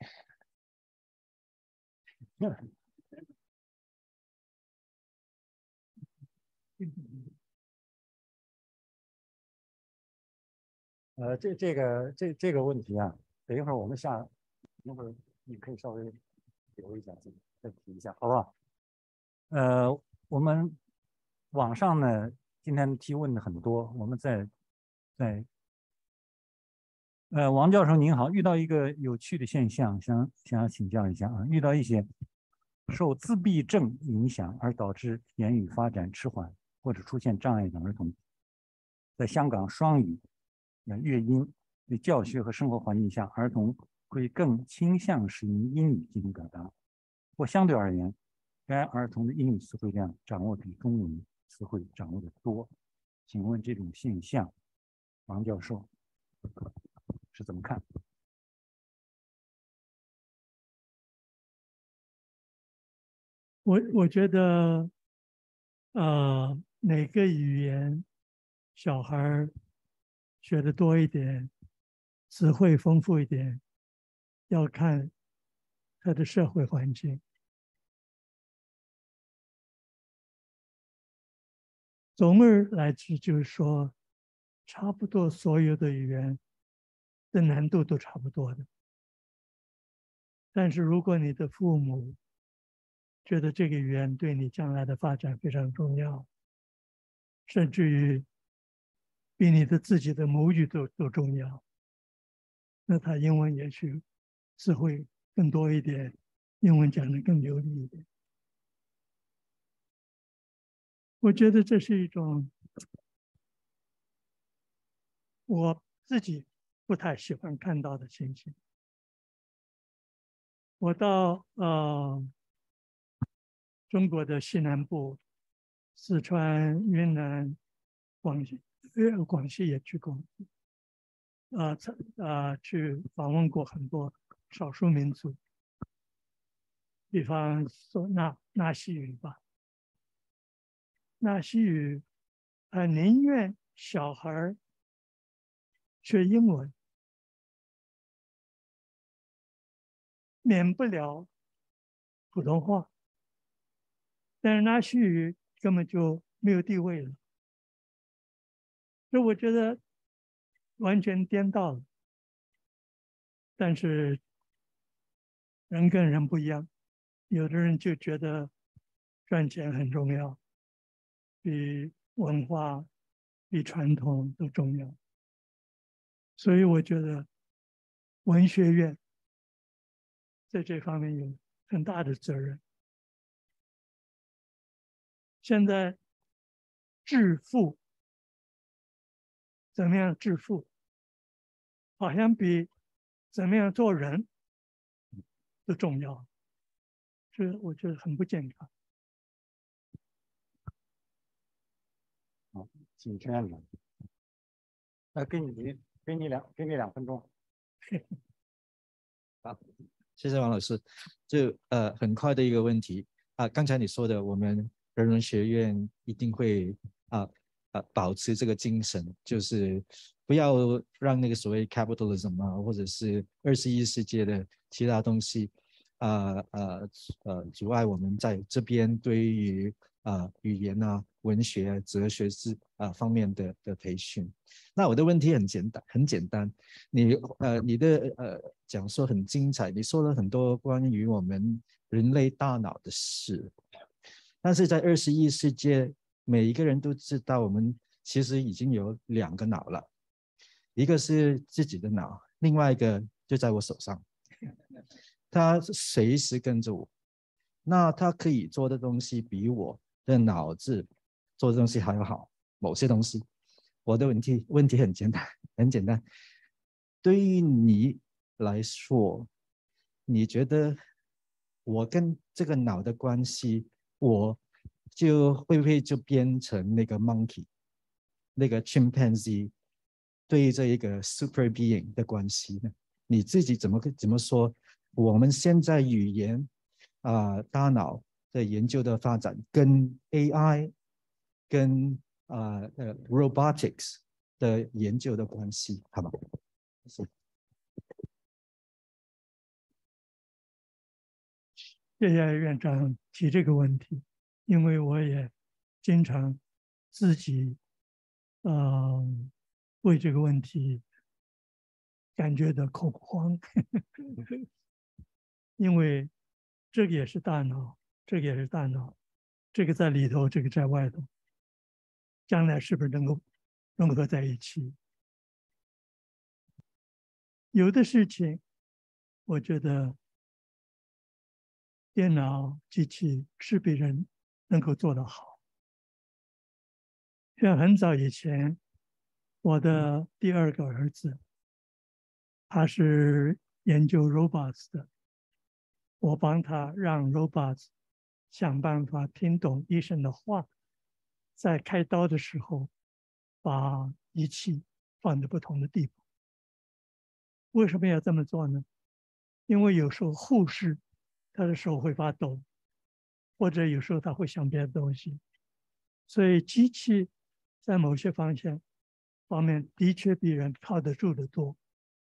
呃，这这个这这个问题啊，等一会儿我们下，一会儿你可以稍微留一下，再提一下，好不好？呃，我们网上呢今天提问的很多，我们在在呃，王教授您好，遇到一个有趣的现象，想想要请教一下啊，遇到一些受自闭症影响而导致言语发展迟缓或者出现障碍的儿童，在香港双语、呃粤音的教学和生活环境下，儿童会更倾向使用英语进行表达，或相对而言，该儿童的英语词汇量掌握比中文词汇掌握的多。请问这种现象，王教授是怎么看？ 我我觉得，呃，哪个语言小孩儿学的多一点，词汇丰富一点，要看他的社会环境。总而来之，就是说，差不多所有的语言的难度都差不多的。但是如果你的父母觉得这个语言对你将来的发展非常重要，甚至于比你的自己的母语都都重要，那他英文也许词汇更多一点，英文讲得更流利一点。我觉得这是一种我自己不太喜欢看到的情形。我到呃中国的西南部，四川、云南、广西，呃，广西也去过，啊、呃，啊、呃，去访问过很多少数民族，比方说纳纳西语吧，纳西语，呃，宁愿小孩学英文，免不了普通话，但是纳西语根本就没有地位了。所以我觉得完全颠倒了。但是人跟人不一样，有的人就觉得赚钱很重要，比文化、比传统都重要。所以我觉得文学院在这方面有很大的责任。现在致富，怎么样致富，好像比怎么样做人都重要，这我觉得很不健康。 好，紧圈了。那给你给你两给你两分钟。 好，谢谢王老师。就呃很快的一个问题啊，刚才你说的，我们人文学院一定会啊啊保持这个精神，就是不要让那个所谓 capitalism 啊，或者是二十一世纪的其他东西啊呃呃阻碍我们在这边对于啊语言啊、文学啊、哲学是啊方面的的培训。那我的问题很简单，很简单。你呃，你的呃讲说很精彩，你说了很多关于我们人类大脑的事。但是在二十一世纪，每一个人都知道，我们其实已经有两个脑了，一个是自己的脑，另外一个就在我手上，它随时跟着我。那它可以做的东西比我的脑子做的东西还要好，某些东西。我的问题问题很简单，很简单。对于你来说，你觉得我跟这个脑的关系，我就会不会就变成那个 monkey， 那个 chimpanzee 对这一个 super being 的关系呢？你自己怎么怎么说？我们现在语言啊、呃、大脑的研究的发展跟 A I 跟啊 呃, 呃 robotics 的研究的关系，好吗？谢谢谢院长提这个问题，因为我也经常自己呃为这个问题感觉到恐慌，因为这个也是大脑，这个也是大脑，这个在里头，这个在外头，将来是不是能够融合在一起？有的事情，我觉得电脑、机器是比人能够做得好。像很早以前，我的第二个儿子，他是研究 robots 的，我帮他让 robots 想办法听懂医生的话，在开刀的时候，把仪器放在不同的地方。 为什么要这么做呢？因为有时候护士他的手会发抖，或者有时候他会想别的东西，所以机器在某些方向方面的确比人靠得住的多。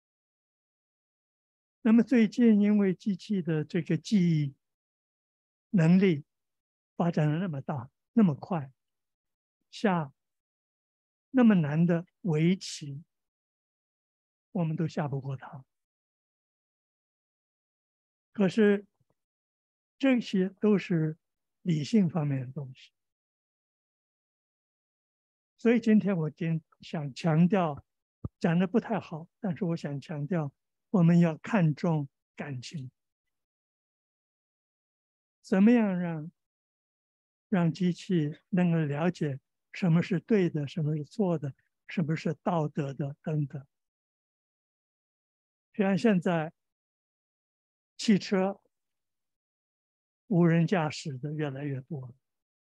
那么最近因为机器的这个记忆能力发展的那么大、那么快，下那么难的围棋，我们都下不过它。可是这些都是理性方面的东西，所以今天我今想强调，讲的不太好，但是我想强调，我们要看重感情。怎么样让让机器能够了解什么是对的，什么是错的，什么是道德的等等。像现在汽车无人驾驶的越来越多了，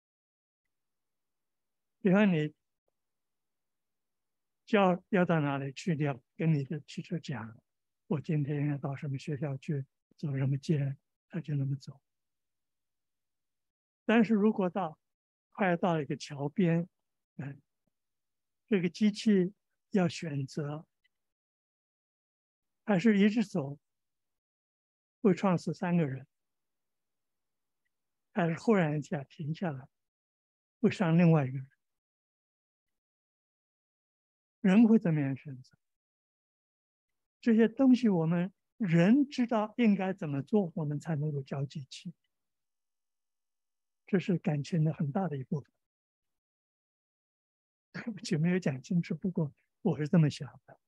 比方你叫要到哪里去，你要跟你的汽车讲，我今天要到什么学校去，走什么街，他就那么走。但是如果到快到一个桥边，嗯，这个机器要选择，还是一直走，会撞死三个人，还是忽然一下停下来，会伤另外一个人？人会怎么样选择？这些东西我们人知道应该怎么做，我们才能够教机器。这是感情的很大的一部分。对不起，没有讲清楚，不过我是这么想的。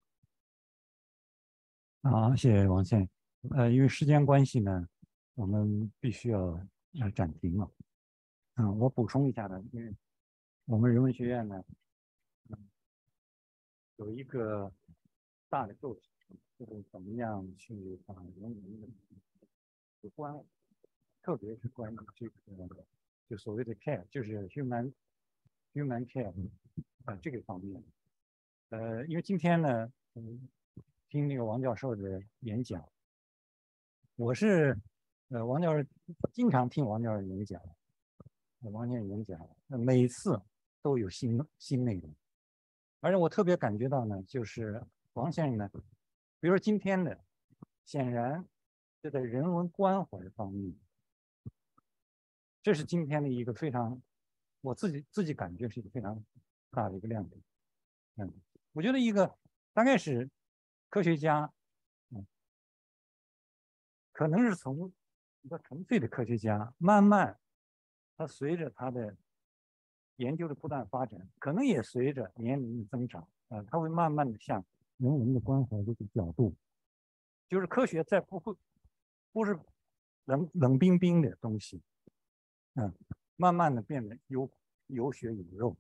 好，谢谢王先生。呃，因为时间关系呢，我们必须要呃暂停了。嗯，我补充一下呢，因为我们人文学院呢，嗯，有一个大的构想，就是怎么样去把人文的有关，特别是关于这个就所谓的 care， 就是 human human care 啊、呃、这个方面。呃，因为今天呢，嗯，听那个王教授的演讲，我是呃王教授经常听王教授演讲，王先生演讲，每次都有新新内容，而且我特别感觉到呢，就是王先生呢，比如说今天的，显然就在人文关怀方面，这是今天的一个非常，我自己自己感觉是一个非常大的一个亮点。嗯，我觉得一个大概是科学家，嗯，可能是从一个纯粹的科学家，慢慢他随着他的研究的不断发展，可能也随着年龄的增长，啊、呃，他会慢慢的向人文的关怀这个角度，就是科学再不会不是冷冷冰冰的东西，嗯、呃，慢慢的变得有有血有肉。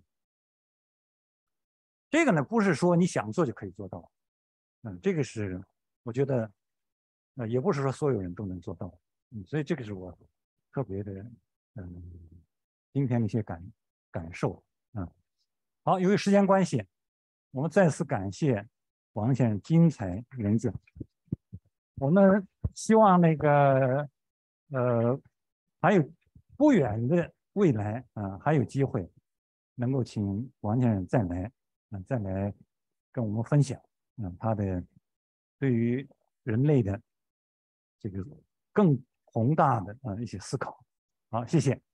这个呢，不是说你想做就可以做到，嗯，这个是我觉得，呃，也不是说所有人都能做到，嗯，所以这个是我特别的，嗯，今天的一些感感受，嗯，好，由于时间关系，我们再次感谢王先生精彩演讲，我们希望那个，呃，还有不远的未来啊、呃，还有机会能够请王先生再来。嗯，再来跟我们分享，嗯，他的对于人类的这个更宏大的啊一些思考。好，谢谢。